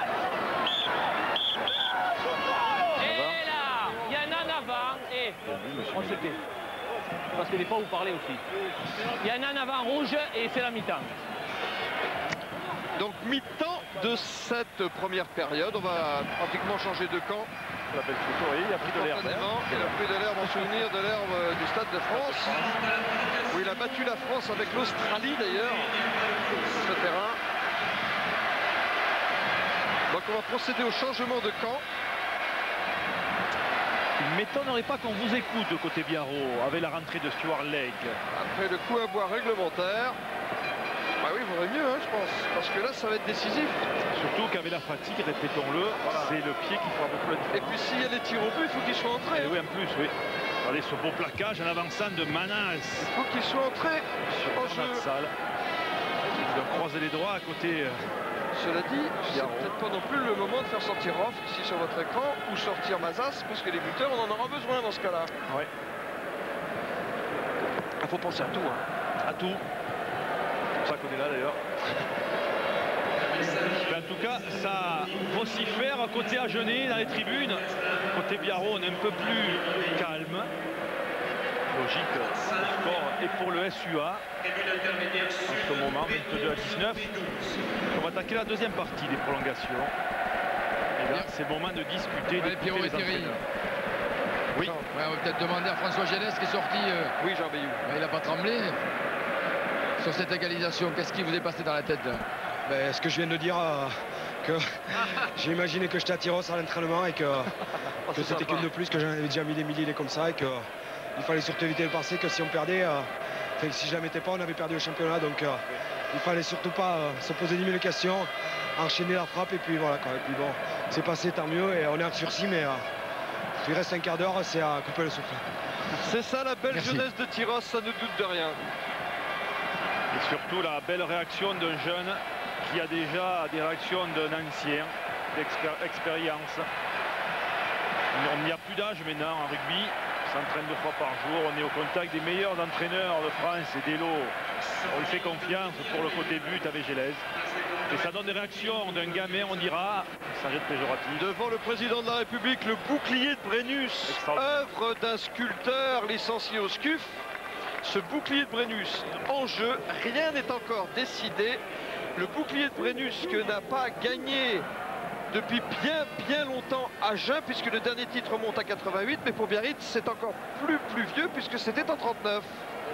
Et là, il y en a en avant et on se tait. Parce que des fois vous parlez aussi. Il y en a en avant rouge et c'est la mi-temps. Donc mi-temps de cette première période. On va pratiquement changer de camp. La belle photo, oui, il a pris de l'herbe. Il a pris de l'herbe en souvenir de l'herbe du Stade de France. Où il a battu la France avec l'Australie d'ailleurs. Sur ce terrain. Donc on va procéder au changement de camp. Il ne m'étonnerait pas qu'on vous écoute de côté Biarrot avec la rentrée de Stuart Lake. Après le coup à boire réglementaire. Bah oui, il vaudrait mieux, hein, je pense. Parce que là, ça va être décisif. Surtout qu'avec la fatigue, répétons-le, voilà. C'est le pied qui fera beaucoup la différence. Et puis s'il y a des tirs au but, il faut qu'ils soient entrés. Hein. Oui, en plus, oui. Regardez ce beau plaquage en avançant de Manas. Il faut qu'ils soient entrés en jeu. Salle. Il doit croiser les doigts à côté. Cela dit, c'est peut-être pas non plus le moment de faire sortir Roff ici sur votre écran ou sortir Mazas, parce que les buteurs, on en aura besoin dans ce cas-là. Oui. Il faut penser à tout. Hein. À tout. C'est pour ça qu'on est là d'ailleurs. En tout cas, ça vocifère côté Agenais dans les tribunes. Côté Biarrot, on est un peu plus calme. Logique, le score est pour le S U A. En ce moment, vingt-deux à dix-neuf. On va attaquer la deuxième partie des prolongations. Et là, c'est le moment de discuter. Ouais, Pierrot et Thierry. Oui. Ouais, on va peut-être demander à François Gélès qui est sorti. Euh... Oui, Jean Bayou. Ouais, il n'a pas tremblé. Sur cette égalisation, qu'est-ce qui vous est passé dans la tête? Ben, ce que je viens de dire, euh, que j'ai imaginé que j'étais à Tyros à l'entraînement et que, oh, que c'était qu'une de plus, que j'en avais déjà mis des milliers comme ça et que il fallait surtout éviter le passé, que si on perdait, euh, enfin, si je la mettais pas, on avait perdu le championnat, donc euh, il fallait surtout pas euh, se poser dix mille questions, enchaîner la frappe et puis voilà quoi. Et puis bon, c'est passé, tant mieux, et on est en sursis, mais euh, il reste un quart d'heure, c'est à couper le souffle. C'est ça la belle Merci. jeunesse de Tyros, ça ne doute de rien. Et surtout la belle réaction d'un jeune qui a déjà des réactions d'un ancien, d'expérience. Il n'y a plus d'âge maintenant en rugby. On s'entraîne deux fois par jour. On est au contact des meilleurs entraîneurs de France et d'Elo. On lui fait confiance pour le côté but avec Gélès. Et ça donne des réactions d'un gamin, on dira, sans être péjoratif. Devant le président de la République, le bouclier de Brennus, œuvre d'un sculpteur licencié au SCUF. Ce bouclier de Brennus en jeu, rien n'est encore décidé. Le bouclier de Brennus que n'a pas gagné depuis bien bien longtemps Agen, puisque le dernier titre remonte à quatre-vingt-huit, mais pour Biarritz c'est encore plus plus vieux puisque c'était en trente-neuf.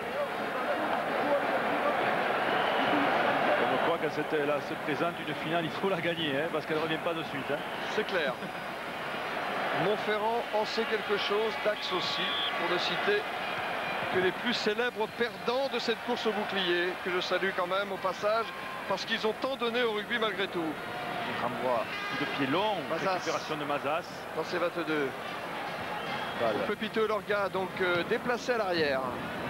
On croit que cette, là se présente une finale, il faut la gagner hein, parce qu'elle ne revient pas de suite. Hein. C'est clair. Montferrand en sait quelque chose, Dax aussi, pour ne citer que les plus célèbres perdants de cette course au bouclier, que je salue quand même au passage, parce qu'ils ont tant donné au rugby malgré tout. Rambois, coup de pied long, Mazas. Récupération de Mazas. Dans ses vingt-deux. Balle. Pepito Lorga donc euh, déplacé à l'arrière.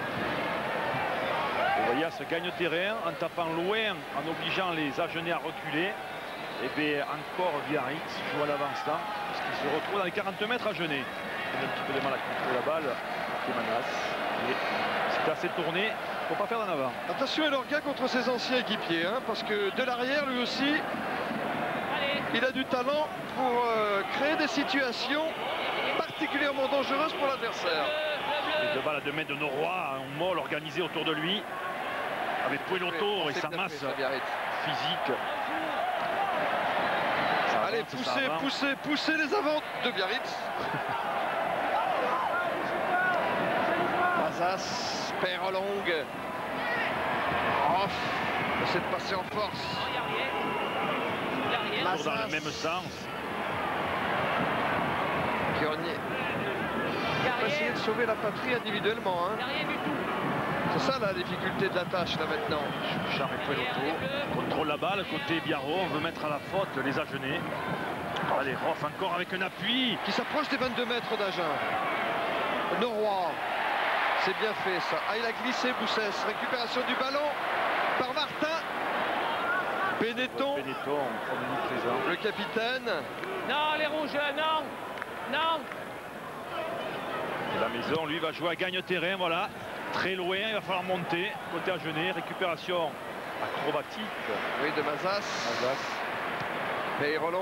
Voyas gagne terrain en tapant loin, en obligeant les Agenais à reculer. Et bien encore Biarritz joue à l'avant-stand, parce qu'il se retrouve dans les quarante mètres Agenais. Il a un petit peu de mal à contrôler la balle, c'est Manas. Et c'est assez tourné, il ne faut pas faire d'en avant. Attention à Lorga contre ses anciens équipiers, hein, parce que de l'arrière lui aussi, il a du talent pour euh, créer des situations particulièrement dangereuses pour l'adversaire. Les deux balles à deux mètres de Noroy, un molle organisé autour de lui, avec Puelotto et sa masse physique. Ça Allez, avance, poussez, poussez, poussez les avants de Biarritz. Mazas, Perlong. Off, essaie de passer en force. Mazas. Dans le même sens. Guernier. Il va essayer de sauver la patrie individuellement. Hein. C'est ça la difficulté de la tâche là maintenant. Chouchard et Puelotto contrôle la balle côté Biarro, on veut mettre à la faute les Agenais. Allez, Roff encore avec un appui. Qui s'approche des vingt-deux mètres d'Agen. Noroy. C'est bien fait ça. Ah, il a glissé Boussès. Récupération du ballon par Martin. Benetton. Benetton, le capitaine. Non, les rouges, non. Non. Et la maison, lui, va jouer à gagne-terrain, voilà. Très loin, il va falloir monter. Côté Agenais, récupération acrobatique. Oui, de Mazas. Mazas. Peyrolon.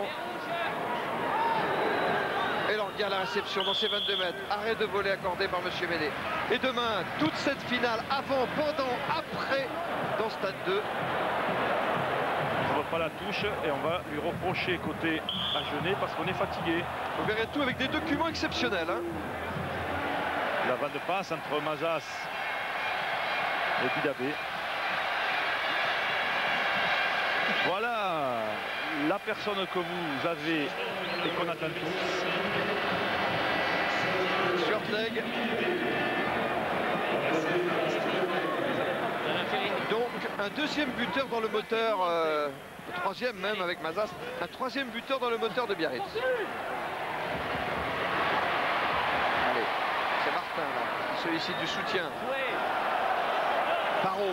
Et Lorga à la réception dans ses vingt-deux mètres. Arrêt de voler accordé par M. Méné. Et demain, toute cette finale, avant, pendant, après, dans Stade deux. On ne voit pas la touche et on va lui reprocher côté Agenais parce qu'on est fatigué. Vous verrez tout avec des documents exceptionnels. Hein. La vanne de passe entre Mazas et Bidabé. Voilà la personne que vous avez et qu'on attend tous. Shortleg. Donc un deuxième buteur dans le moteur, euh, un troisième même avec Mazas, un troisième buteur dans le moteur de Biarritz. Allez, c'est Martin là, qui sollicite du soutien. Parot.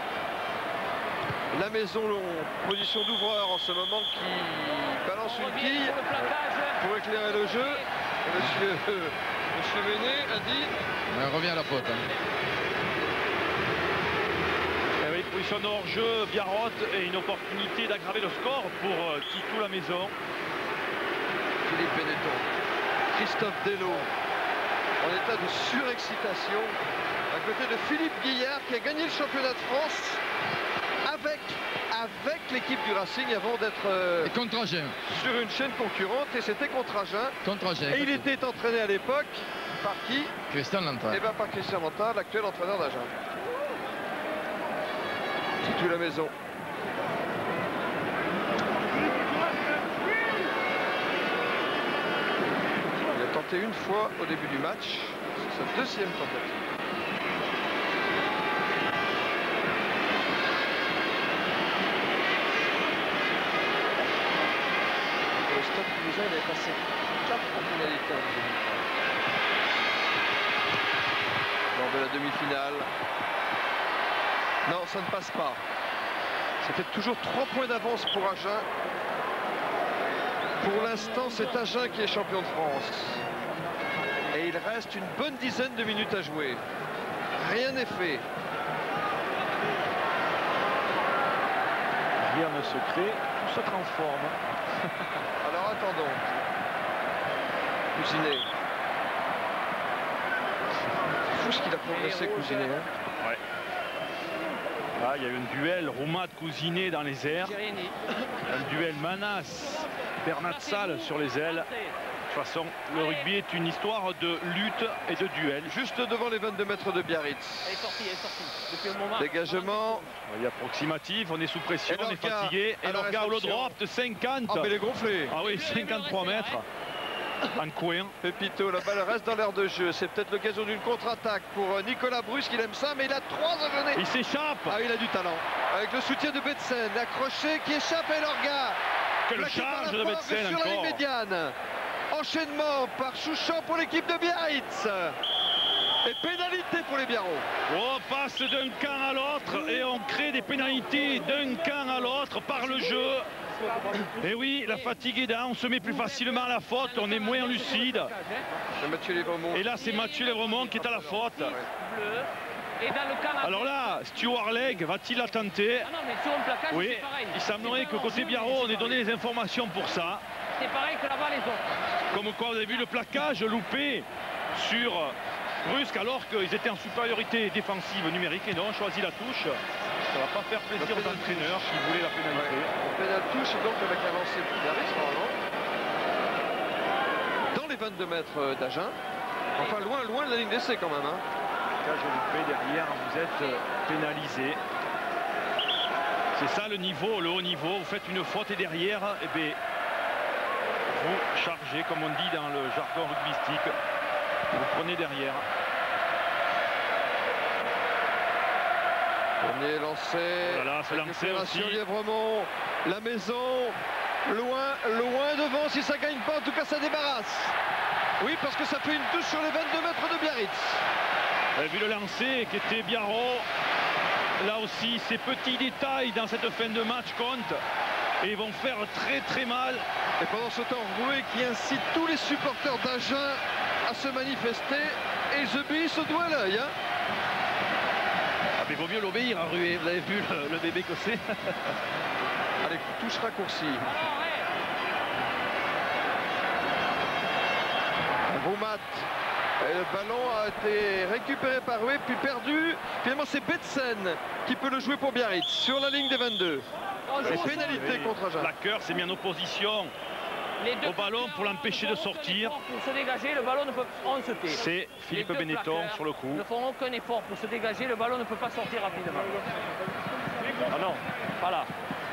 La maison, en position d'ouvreur en ce moment, qui balance une quille pour éclairer le jeu. Et monsieur, euh, monsieur Méné a dit... On revient à la faute. Hein. Eh oui, position de hors-jeu, Biarrot, et une opportunité d'aggraver le score pour euh, Titou la maison. Philippe Benetton, Christophe Dello, en état de surexcitation, à côté de Philippe Guillard qui a gagné le championnat de France avec, avec l'équipe du Racing avant d'être euh, contre Agen sur une chaîne concurrente, et c'était contre Agen. Contre Agen. Et il était entraîné à l'époque par qui? Christian Lantard. Eh bien par Christian Lantard, l'actuel entraîneur d'Agen. Titou la maison. Il a tenté une fois au début du match, c'est sa deuxième tentative. Le Stade Toulousain, il avait passé quatre en finalité en demi. Lors de la demi-finale. Non, ça ne passe pas. C'était toujours trois points d'avance pour Agen. Pour l'instant, c'est Agen qui est champion de France. Et il reste une bonne dizaine de minutes à jouer. Rien n'est fait. Rien ne se crée, tout se transforme. Alors attendons. Cousinet. C'est fou ce qu'il a progressé, Cousinet. Hein. Ouais. Ah, il y a eu un duel Roumade Cousinet dans les airs. Un duel Manas Bernat Salle sur les ailes. De toute façon, le rugby est une histoire de lutte et de duel. Juste devant les vingt-deux mètres de Biarritz. Elle est sortie, elle est sortie. Depuis le moment, dégagement. Il y a approximatif, on est sous pression, on est fatigué. Et alors, Lorga au drop de cinquante. Ah, mais les gonflés. Ah oui, cinquante-trois mètres. En coin. Pépito, la balle reste dans l'air de jeu. C'est peut-être l'occasion d'une contre-attaque pour Nicolas Brusque. Il aime ça, mais il a trois abonnés. Il s'échappe. Ah, il a du talent. Avec le soutien de Betsen, accroché qui échappe à Lorga. Quelle charge de Betsen sur la ligne encore. médiane. Enchaînement par Chouchan pour l'équipe de Biarritz. Et pénalité pour les Biarros. On passe d'un camp à l'autre et on crée des pénalités d'un camp à l'autre par le jeu. Et oui, la fatigue est là, on se met plus facilement à la faute, on est moins lucide. Et là, c'est Mathieu Lévremont qui est à la faute. Alors là, Stuart Legg va-t-il la tenter? Oui, il semblerait que côté Biarros, on ait donné les informations pour ça. C'est pareil que là-bas les autres. Comme quoi, vous avez vu le plaquage loupé sur Brusque alors qu'ils étaient en supériorité défensive numérique. Et non, on choisit la touche. Ça va pas faire plaisir aux entraîneurs qui voulaient la pénalité. Ouais. Pénal touche donc avec l'avancée de Biarritz normalement. Dans les vingt-deux mètres d'Agen. Enfin loin, loin de la ligne d'essai quand même. Hein. Plaquage loupé derrière, vous êtes pénalisé. C'est ça le niveau, le haut niveau. Vous faites une faute et derrière, eh bien, vous chargez, comme on dit dans le jargon rugbystique. Vous prenez derrière. Premier lancé. Voilà, c'est lancé aussi. Lièvremont, la maison, loin, loin devant. Si ça gagne pas, en tout cas, ça débarrasse. Oui, parce que ça fait une touche sur les vingt-deux mètres de Biarritz. Vous avez vu le lancer qui était Biarros. Là aussi, ces petits détails dans cette fin de match comptent. Et ils vont faire très très mal. Et pendant ce temps, Rouet qui incite tous les supporters d'Agen à se manifester. Et The Beast au doigt l'œil. Hein. Ah, mais vaut mieux l'obéir à Rouet. Vous avez vu le, le bébé que c'est. Allez, touche raccourcie. Roumat. Et le ballon a été récupéré par Rouet, puis perdu. Finalement, c'est Betsen qui peut le jouer pour Biarritz sur la ligne des vingt-deux. Et pénalité contre Agen. Plaqueur s'est mis en opposition au ballon pour l'empêcher de sortir. Pour se dégager, le ballon ne peut pas se tait. C'est Philippe Benetton sur le coup. Ils ne font aucun effort pour se dégager, le ballon ne peut pas sortir rapidement. Ah non, pas là.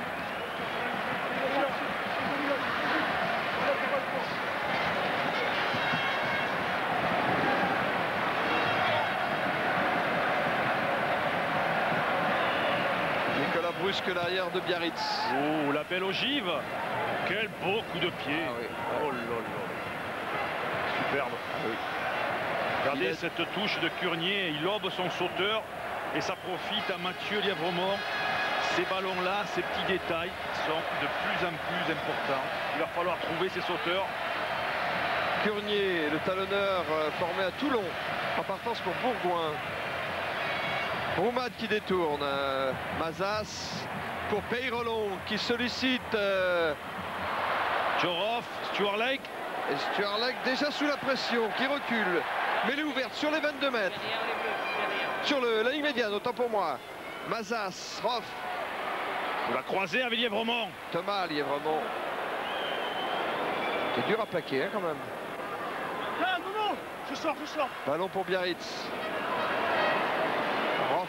Nicolas Brusque, l'arrière de Biarritz. Oh, la belle ogive. Quel beau coup de pied. Ah oui. Oh là là. Superbe. Ah oui. Regardez est... cette touche de Curnier. Il lobe son sauteur et ça profite à Mathieu Lièvremont. Ces ballons-là, ces petits détails sont de plus en plus importants. Il va falloir trouver ces sauteurs. Curnier, le talonneur formé à Toulon, en partance pour Bourgoin. Roumad qui détourne. Euh, Mazas pour Peyrolon qui sollicite euh, Joroff, Stuart Legg. Et Stuart Legg déjà sous la pression, qui recule. Mais elle est ouverte sur les vingt-deux mètres. Sur le, la ligne médiane, autant pour moi. Mazas, Roff. On va croiser avec Lièvremont. Thomas Lièvremont. C'est dur à plaquer hein, quand même. Ah, non, non, je sors, je sors. Ballon pour Biarritz. Roff.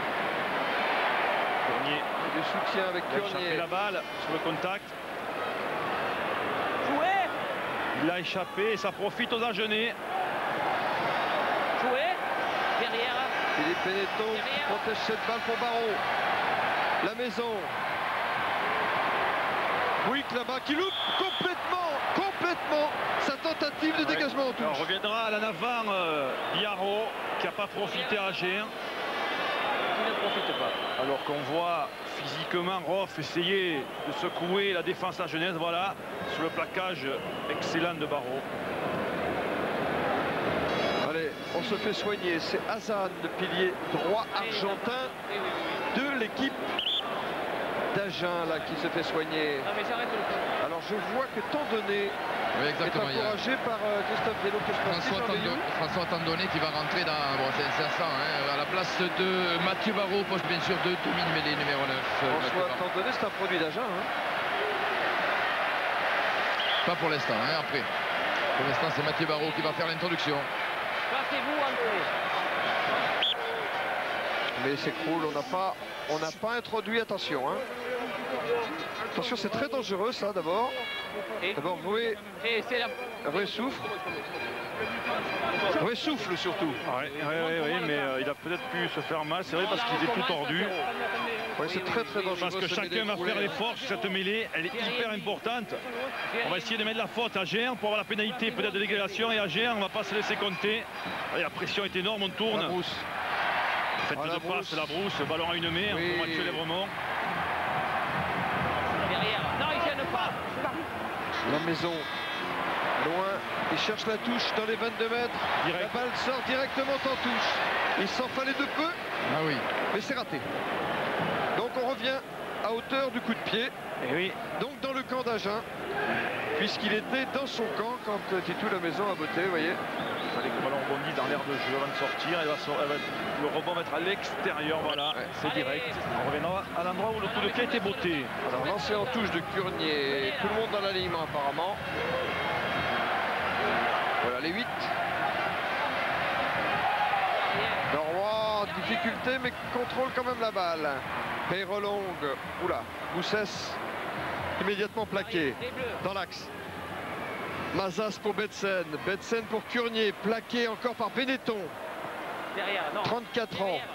Curnier. Le soutien avec Il a échappé Curnier. la balle sur le contact. Jouer. Il a échappé et ça profite aux Agenais. Jouer. Derrière. Philippe Benetton qui protège cette balle pour Barrault. La maison. Wick là-bas qui loupe complètement, complètement sa tentative de Ouais. dégagement en touche. Alors, on reviendra à l'en avant euh, Biarros qui n'a pas profité à Agen. Il ne profite pas. Alors qu'on voit physiquement Roff essayer de secouer la défense agenaise. Voilà, sur le plaquage excellent de Barrault. Allez, on se fait soigner. C'est Hazan, le pilier droit argentin de l'équipe d'Agen là qui se fait soigner. Non mais j'arrête le coup. Alors je vois que Tandonnet Oui, est exactement. Il y a encouragé par euh, Christophe Vélo que je pense François, Tando, François Tandonnet qui va rentrer dans bon, c'est cinq cents hein, à la place de Mathieu Barrault, poste bien sûr de Dominique Mélé, numéro neuf. François Tandonnet, c'est un produit d'Agen. Hein. Pas pour l'instant, hein, après. Pour l'instant, c'est Mathieu Barraud qui va faire l'introduction. Placez-vous, André. Mais c'est cool, on n'a pas, on n'a pas introduit, attention. Hein. Attention, c'est très dangereux ça d'abord. D'abord, Roué, Roué souffle. Roué souffle surtout. Oui, oui, oui, oui, mais euh, il a peut-être pu se faire mal, c'est vrai, parce qu'il est tout tordu. Oui, c'est très très dangereux. Parce que chacun va faire l'effort sur cette mêlée, elle est hyper importante. On va essayer de mettre la faute à Géant pour avoir la pénalité peut-être de dégradation, et à Géant, on ne va pas se laisser compter. Allez, la pression est énorme, on tourne. La brousse. Faites ah, de la passe, la brousse, ballon à une main, oui. pour Mathieu Lévremont. Derrière. Non, il ne gêne pas. La maison. Loin, il cherche la touche dans les vingt-deux mètres. Direct. La balle sort directement en touche. Il s'en fallait de peu. Ah oui. Mais c'est raté. Donc on revient à hauteur du coup de pied. Et oui. Donc dans le camp d'Agen, puisqu'il était dans son camp quand Titou la maison a botté, vous voyez. Il fallait que le ballon rebondisse dans l'air de jeu avant de sortir. Elle va so elle va, le rebond va être à l'extérieur, voilà. Ouais, c'est direct. On reviendra à l'endroit où le coup de pied a été botté. Alors lancé en touche de Curnier. Tout le monde dans l'alignement apparemment. Voilà les huit. Norrois, difficulté mais contrôle quand même la balle. Peyrelongue, oula, Boussès immédiatement plaqué dans l'axe. Mazas pour Betsen, Betsen pour Curnier, plaqué encore par Benetton. trente-quatre ans.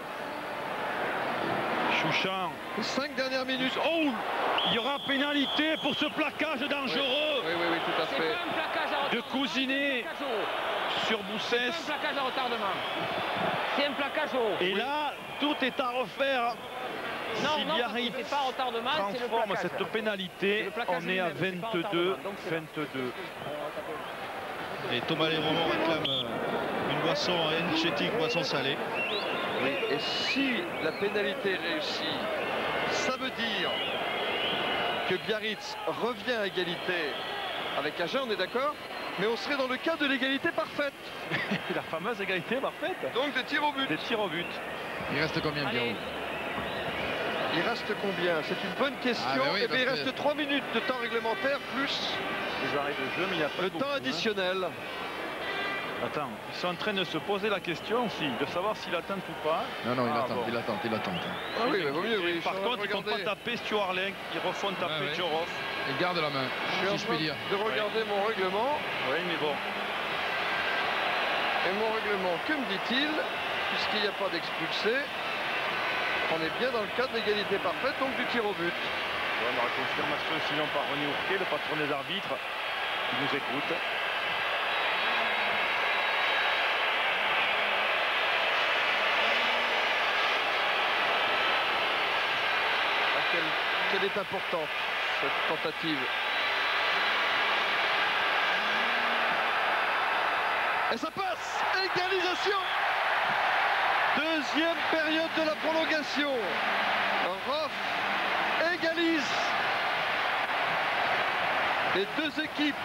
Chouchan. cinq dernières minutes. Oh, il y aura pénalité pour ce plaquage dangereux. Oui, oui, oui, oui, tout à fait. De Cousinet sur Boussès. C'est un plaquage à retardement. C'est un plaquage au... Et là, tout est à refaire. Non, si non, Biarritz c'est pas retardement, c'est le transforme plaquage. cette pénalité, on est à vingt-deux vingt-deux. Et Thomas Lévremont réclame une boisson énergétique, boisson salée. Oui, et si la pénalité est réussie, ça veut dire que Biarritz revient à égalité avec Agen, on est d'accord? Mais on serait dans le cas de l'égalité parfaite. La fameuse égalité parfaite. Donc des tirs au but. Des tirs au but. Il reste combien, Pierrot? Il reste combien? C'est une bonne question. Ah ben oui, eh bien, il reste que... trois minutes de temps réglementaire plus les arrêts de jeu, mais il n'y a pas le beaucoup, temps additionnel. Hein. Attends, ils sont en train de se poser la question aussi, de savoir s'il attend ou pas. Non, non, il ah, attend, bon. il attend, il attend. Ah oui, mais vaut mieux, oui. Par contre, ils ne font pas taper Stuart Lenk, ils refont taper ouais, Djorov. Il garde la main, je si je puis dire. De regarder ouais. mon règlement. Oui, mais bon. Et mon règlement, que me dit-il? Puisqu'il n'y a pas d'expulsé, on est bien dans le cadre d'égalité parfaite, donc du tir au but. Ouais, on aura confirmation sinon par René Ourquet, le patron des arbitres, qui nous écoute. Ah, quelle, quelle est importante cette tentative. Et ça passe! Égalisation! Deuxième période de la prolongation. Roff égalise. Les deux équipes.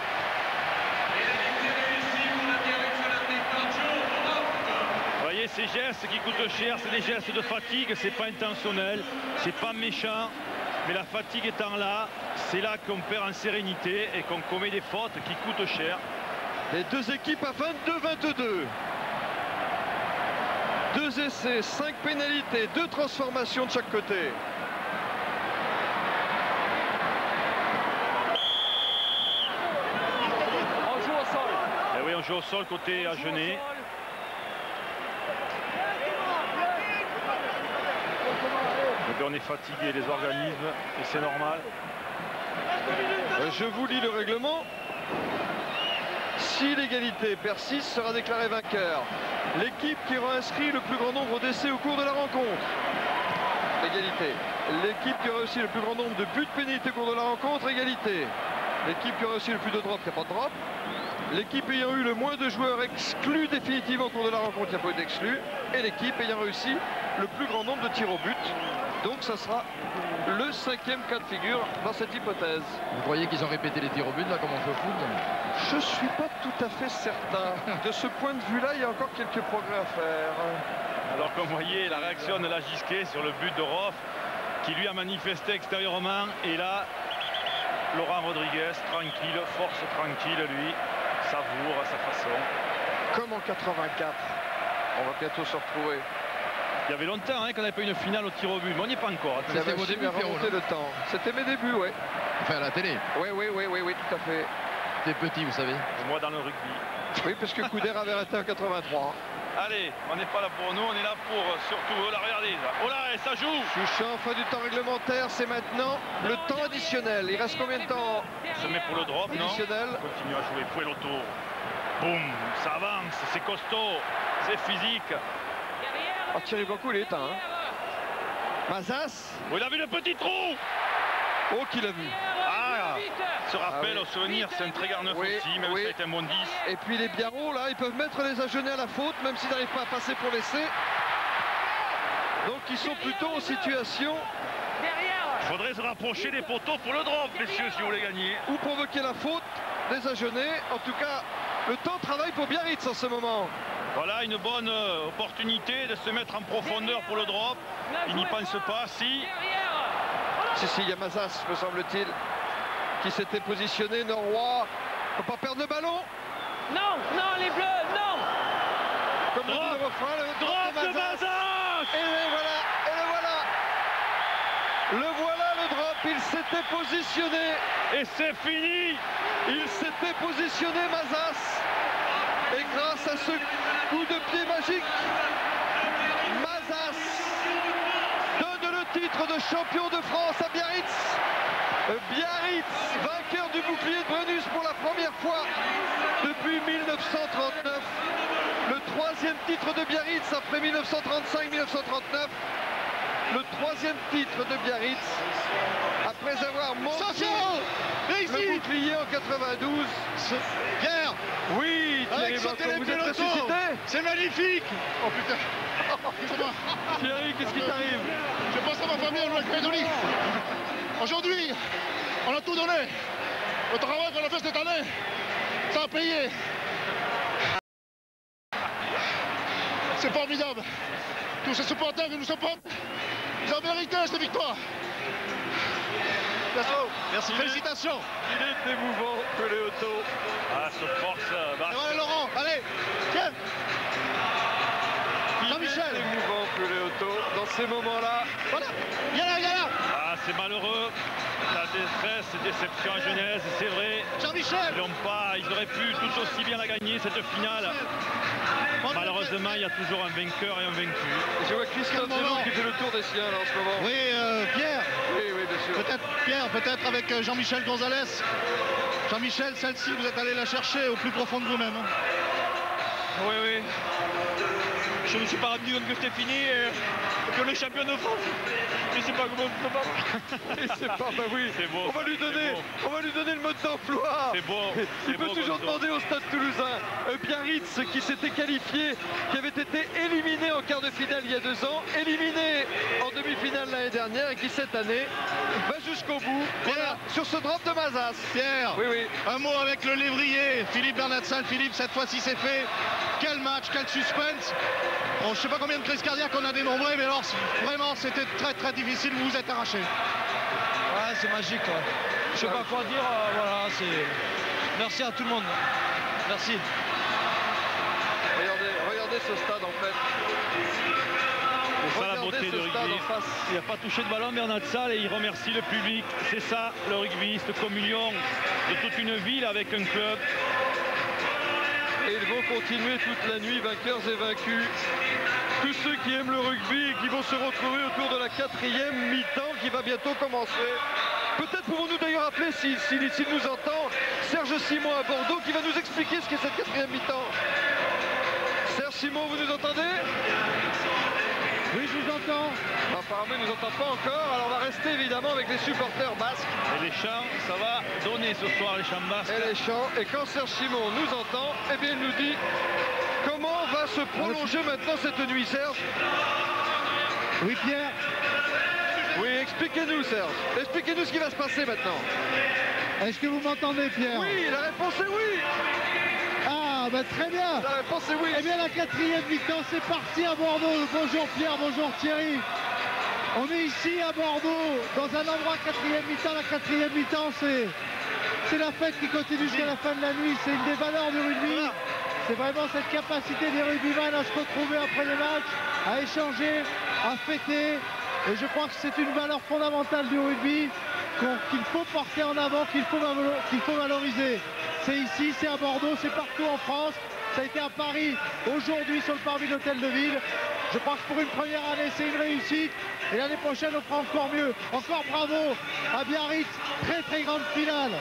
Vous voyez ces gestes qui coûtent cher, c'est des gestes de fatigue, c'est pas intentionnel, c'est pas méchant, mais la fatigue étant là, c'est là qu'on perd en sérénité et qu'on commet des fautes qui coûtent cher. Les deux équipes à vingt-deux vingt-deux. Deux essais, cinq pénalités, deux transformations de chaque côté. On joue au sol. Et oui, on joue au sol côté Agenais. Donc on est fatigué, les organismes, et c'est normal. Je vous lis le règlement. Si l'égalité persiste, sera déclaré vainqueur l'équipe qui aura inscrit le plus grand nombre d'essais au cours de la rencontre. Égalité. L'équipe qui aura réussi le plus grand nombre de buts pénalités au cours de la rencontre. Égalité. L'équipe qui aura réussi le plus de drops, il n'y a pas de drop. L'équipe ayant eu le moins de joueurs exclus définitivement au cours de la rencontre, il n'y a pas eu d'exclus. Et l'équipe ayant réussi le plus grand nombre de tirs au but. Donc ça sera le cinquième cas de figure dans cette hypothèse. Vous croyez qu'ils ont répété les tirs au but là comme on fait au foot? Je ne suis pas tout à fait certain. De ce point de vue là, il y a encore quelques progrès à faire. Alors comme vous voyez la réaction de la Gisquet sur le but de Roff qui lui a manifesté extérieurement, et là Laurent Rodriguez, tranquille, force tranquille lui, savoure à sa façon. Comme en quatre-vingt-quatre. On va bientôt se retrouver. Il y avait longtemps hein, qu'on n'avait pas une finale au tir au but, mais on n'y est pas encore. C'était vos débuts, remonter le temps. C'était mes débuts, oui. Enfin, à la télé. Oui, oui, oui, oui, oui, tout à fait. T'es petit, vous savez. Moi dans le rugby. Oui, parce que Couder avait arrêté en quatre-vingt-trois. Allez, on n'est pas là pour nous, on est là pour surtout, oh là, regardez, oh là, ça joue. Chouchan, fin du temps réglementaire, c'est maintenant le temps additionnel. Il reste combien de temps? On se met pour le drop, additionnel. Non, on continue à jouer, fouet l'auto. Boum, ça avance, c'est costaud, c'est physique. Oh, Thierry Blanco, il est éteint. Hein. Mazas. Oh, il a vu le petit trou. Oh, qu'il a vu. Ah, se rappelle ah, au oui. souvenir, c'est un très garde oui, aussi, même oui. si ça a été un bon dix. Et puis les Biarros, là, ils peuvent mettre les agenais à la faute, même s'ils n'arrivent pas à passer pour l'essai. Donc ils sont plutôt en situation... Il faudrait se rapprocher des poteaux pour le drop, messieurs, si vous voulez gagner. Ou provoquer la faute des agenais. En tout cas, le temps travaille pour Biarritz en ce moment. Voilà une bonne euh, opportunité de se mettre en profondeur pour le drop. Il n'y pense pas, si. Si, si, il y a Mazas, me semble-t-il, qui s'était positionné. Norrois, faut pas perdre le ballon. Non, non, les Bleus, non. Comme le dit le refrain, le drop drop de Mazas. de Mazas. Et le voilà, et le voilà. Le voilà, le drop, il s'était positionné. Et c'est fini. Il s'était positionné, Mazas. Et grâce à ce coup de pied magique, Mazas donne le titre de champion de France à Biarritz. Biarritz, vainqueur du bouclier de Brennus pour la première fois depuis mille neuf cent trente-neuf. Le troisième titre de Biarritz après mille neuf cent trente-cinq mille neuf cent trente-neuf. Le troisième titre de Biarritz après avoir manqué le bouclier en quatre-vingt-douze. Pierre. Oui, Thierry Blanco, vous êtes ressuscité. C'est magnifique. Oh putain. Thierry, qu'est-ce qui t'arrive? Je pense à ma famille en Nouvelle-Calédonie. Aujourd'hui, on a tout donné. Le travail qu'on a fait cette année, ça a payé. C'est formidable. Tous ces supporters qui nous supportent, ils ont mérité cette victoire. Merci, félicitations. Il est émouvant, Pelé-Auto. Ah, ce force. Bah, Allez, Laurent, allez, tiens. Jean-Michel. Émouvant, Pelé-Auto. Dans ces moments-là. Voilà, viens là, viens là. Ah, c'est malheureux. La détresse, déception à Genèse, c'est vrai. Jean-Michel. Ils n'ont pas, ils auraient pu tout aussi bien la gagner, cette finale. Malheureusement, il y a toujours un vainqueur et un vaincu. Je vois Christophe Zélo qui fait le tour des siens là, en ce moment. Oui, euh, Pierre. Oui, oui, bien sûr. Peut-être Pierre, peut-être avec euh, Jean-Michel Gonzalez. Jean-Michel, celle-ci, vous êtes allé la chercher au plus profond de vous-même. Hein. Oui, oui. Je ne me suis pas rendu compte que c'était fini et que le champion de France. Je ne sais pas comment on peut pas. Et c'est pas, bah oui, c'est beau. On va lui donner, on va lui donner le mode d'emploi. C'est beau. Il peut toujours demander au Stade Toulousain. Euh, Biarritz qui s'était qualifié, qui avait été éliminé en quart de finale il y a deux ans, éliminé en demi-finale l'année dernière et qui cette année va jusqu'au bout. Voilà, sur ce drop de Mazas. Pierre, oui, oui. Un mot avec le lévrier, Philippe Bernatson. Philippe, cette fois-ci c'est fait. Quel match, quel suspense. Bon, je ne sais pas combien de crises cardiaques on a dénombré, mais alors vraiment c'était très très difficile, vous vous êtes arraché. Ouais, c'est magique. Ouais. Je sais pas quoi dire, euh, voilà, c'est. Merci à tout le monde. Merci. Regardez, regardez ce stade en fait. C'est ça la beauté du rugby. Il n'a pas touché de ballon, Bernard Salle, et il remercie le public. C'est ça le rugby, cette communion de toute une ville avec un club. Et ils vont continuer toute la nuit, vainqueurs et vaincus. Tous ceux qui aiment le rugby et qui vont se retrouver autour de la quatrième mi-temps qui va bientôt commencer. Peut-être pouvons-nous d'ailleurs appeler, s'il si, si, si nous entend, Serge Simon à Bordeaux qui va nous expliquer ce qu'est cette quatrième mi-temps. Serge Simon, vous nous entendez? Oui, je vous entends. Apparemment, il ne nous entend pas encore. Alors, on va rester évidemment avec les supporters basques. Et les chants, ça va donner ce soir les chants basques. Et les chants. Et quand Serge Simon nous entend, eh bien, il nous dit comment va se prolonger maintenant cette nuit, Serge? Oui, Pierre. Oui, expliquez-nous, Serge. Expliquez-nous ce qui va se passer maintenant. Est-ce que vous m'entendez, Pierre? Oui, la réponse est oui. Ah, bah très bien. La réponse est oui. Eh bien, la quatrième mi-temps, c'est parti à Bordeaux. Bonjour Pierre, bonjour Thierry. On est ici à Bordeaux, dans un endroit quatrième mi-temps. La quatrième mi-temps, c'est c'est la fête qui continue jusqu'à la fin de la nuit. C'est une des valeurs du rugby. C'est vraiment cette capacité des rugbyman à se retrouver après les matchs, à échanger, à fêter. Et je crois que c'est une valeur fondamentale du rugby qu'il faut porter en avant, qu'il faut, qu'il faut valoriser. C'est ici, c'est à Bordeaux, c'est partout en France. Ça a été à Paris aujourd'hui sur le parvis de l'Hôtel de Ville. Je crois que pour une première année, c'est une réussite. Et l'année prochaine, on fera encore mieux. Encore bravo à Biarritz. Très très grande finale.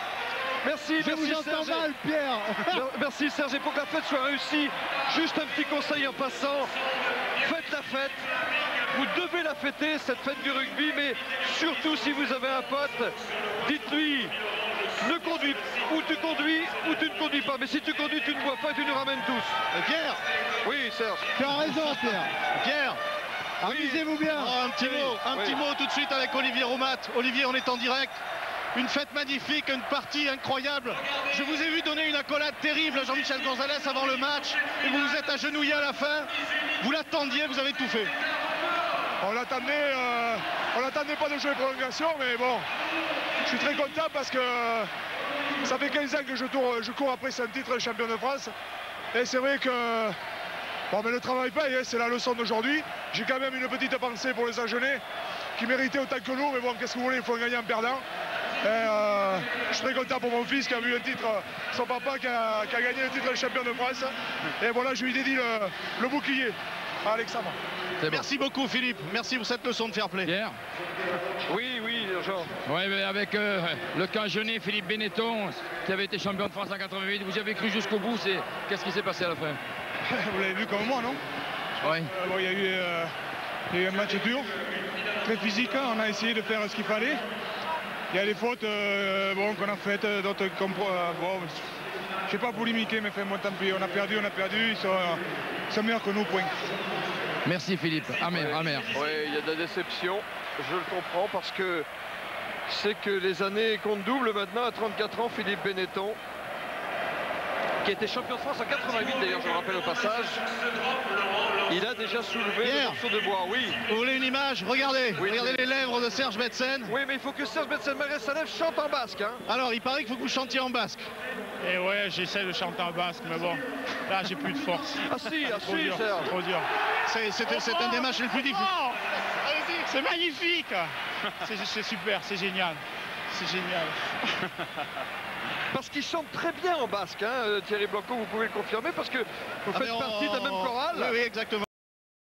Merci, Je merci vous entends Serge. mal, Pierre. Merci Serge. Et pour que la fête soit réussie, juste un petit conseil en passant. Faites la fête. Vous devez la fêter, cette fête du rugby, mais surtout si vous avez un pote, dites-lui, ne conduis, ou tu conduis, ou tu ne conduis pas. Mais si tu conduis, tu ne bois pas et tu nous ramènes tous. Et Pierre. Oui, Serge. Tu as raison, Pierre. Pierre. Amusez-vous bien. Oh, un petit Oui, mot, un oui. petit mot tout de suite avec Olivier Roumat. Olivier, on est en direct. Une fête magnifique, une partie incroyable. Je vous ai vu donner une accolade terrible à Jean-Michel Gonzalez avant le match. Et vous vous êtes agenouillé à la fin. Vous l'attendiez, vous avez tout fait. On l'attendait, euh, on l'attendait pas de jouer prolongation, mais bon, je suis très content parce que ça fait quinze ans que je, tourne, je cours après ce titre de champion de France. Et c'est vrai que bon, mais le travail paye, hein, c'est la leçon d'aujourd'hui. J'ai quand même une petite pensée pour les Agenais qui méritaient autant que nous, mais bon, qu'est-ce que vous voulez, il faut gagner en perdant. Et euh, je suis très content pour mon fils qui a vu le titre, son papa qui a, qui a gagné le titre de champion de France. Et voilà, je lui dédie le, le bouclier à Alexandre. Merci beaucoup Philippe, merci pour cette leçon de fair play. Pierre. Oui, oui, Jean. Oui, mais avec euh, le Cagenais, Philippe Benetton, qui avait été champion de France en quatre-vingt-huit, vous y avez cru jusqu'au bout. Qu'est-ce qui s'est passé à la fin? Vous l'avez vu comme moi, non? Oui. Euh, bon, il, y a eu, euh, il y a eu un match dur, très physique. Hein, on a essayé de faire ce qu'il fallait. Il y a des fautes euh, bon, qu'on a faites, d'autres qu'on... Euh, bon, je ne sais pas polémiquer, mais fait, bon, tant pis. On a perdu, on a perdu. Ils sont, ils sont meilleurs que nous, point. Merci Philippe. Amer, ouais. amer. Oui, il y a de la déception. Je le comprends parce que c'est que les années comptent double maintenant. À trente-quatre ans, Philippe Benetton, qui était champion de France en quatre-vingt-huit d'ailleurs, je le rappelle au passage. Il a déjà soulevé Pierre. le morceau de bois, oui. Vous voulez une image? Regardez, Oui, regardez oui. les lèvres de Serge Betsen. Oui, mais il faut que Serge Betsen-Mares-Salef chante en basque. Hein. Alors, il paraît qu'il faut que vous chantiez en basque. Et ouais, j'essaie de chanter en basque, mais bon, là, j'ai plus de force. Ah si, ah Trop si, dur, Serge. trop dur. C'est c'est un des matchs les plus difficiles. Oh, c'est magnifique. C'est super, c'est génial. C'est génial. Parce qu'il chante très bien en basque, hein, Thierry Blanco, vous pouvez le confirmer, parce que vous Ah, faites mais on- partie de la même chorale. Oui, oui, exactement.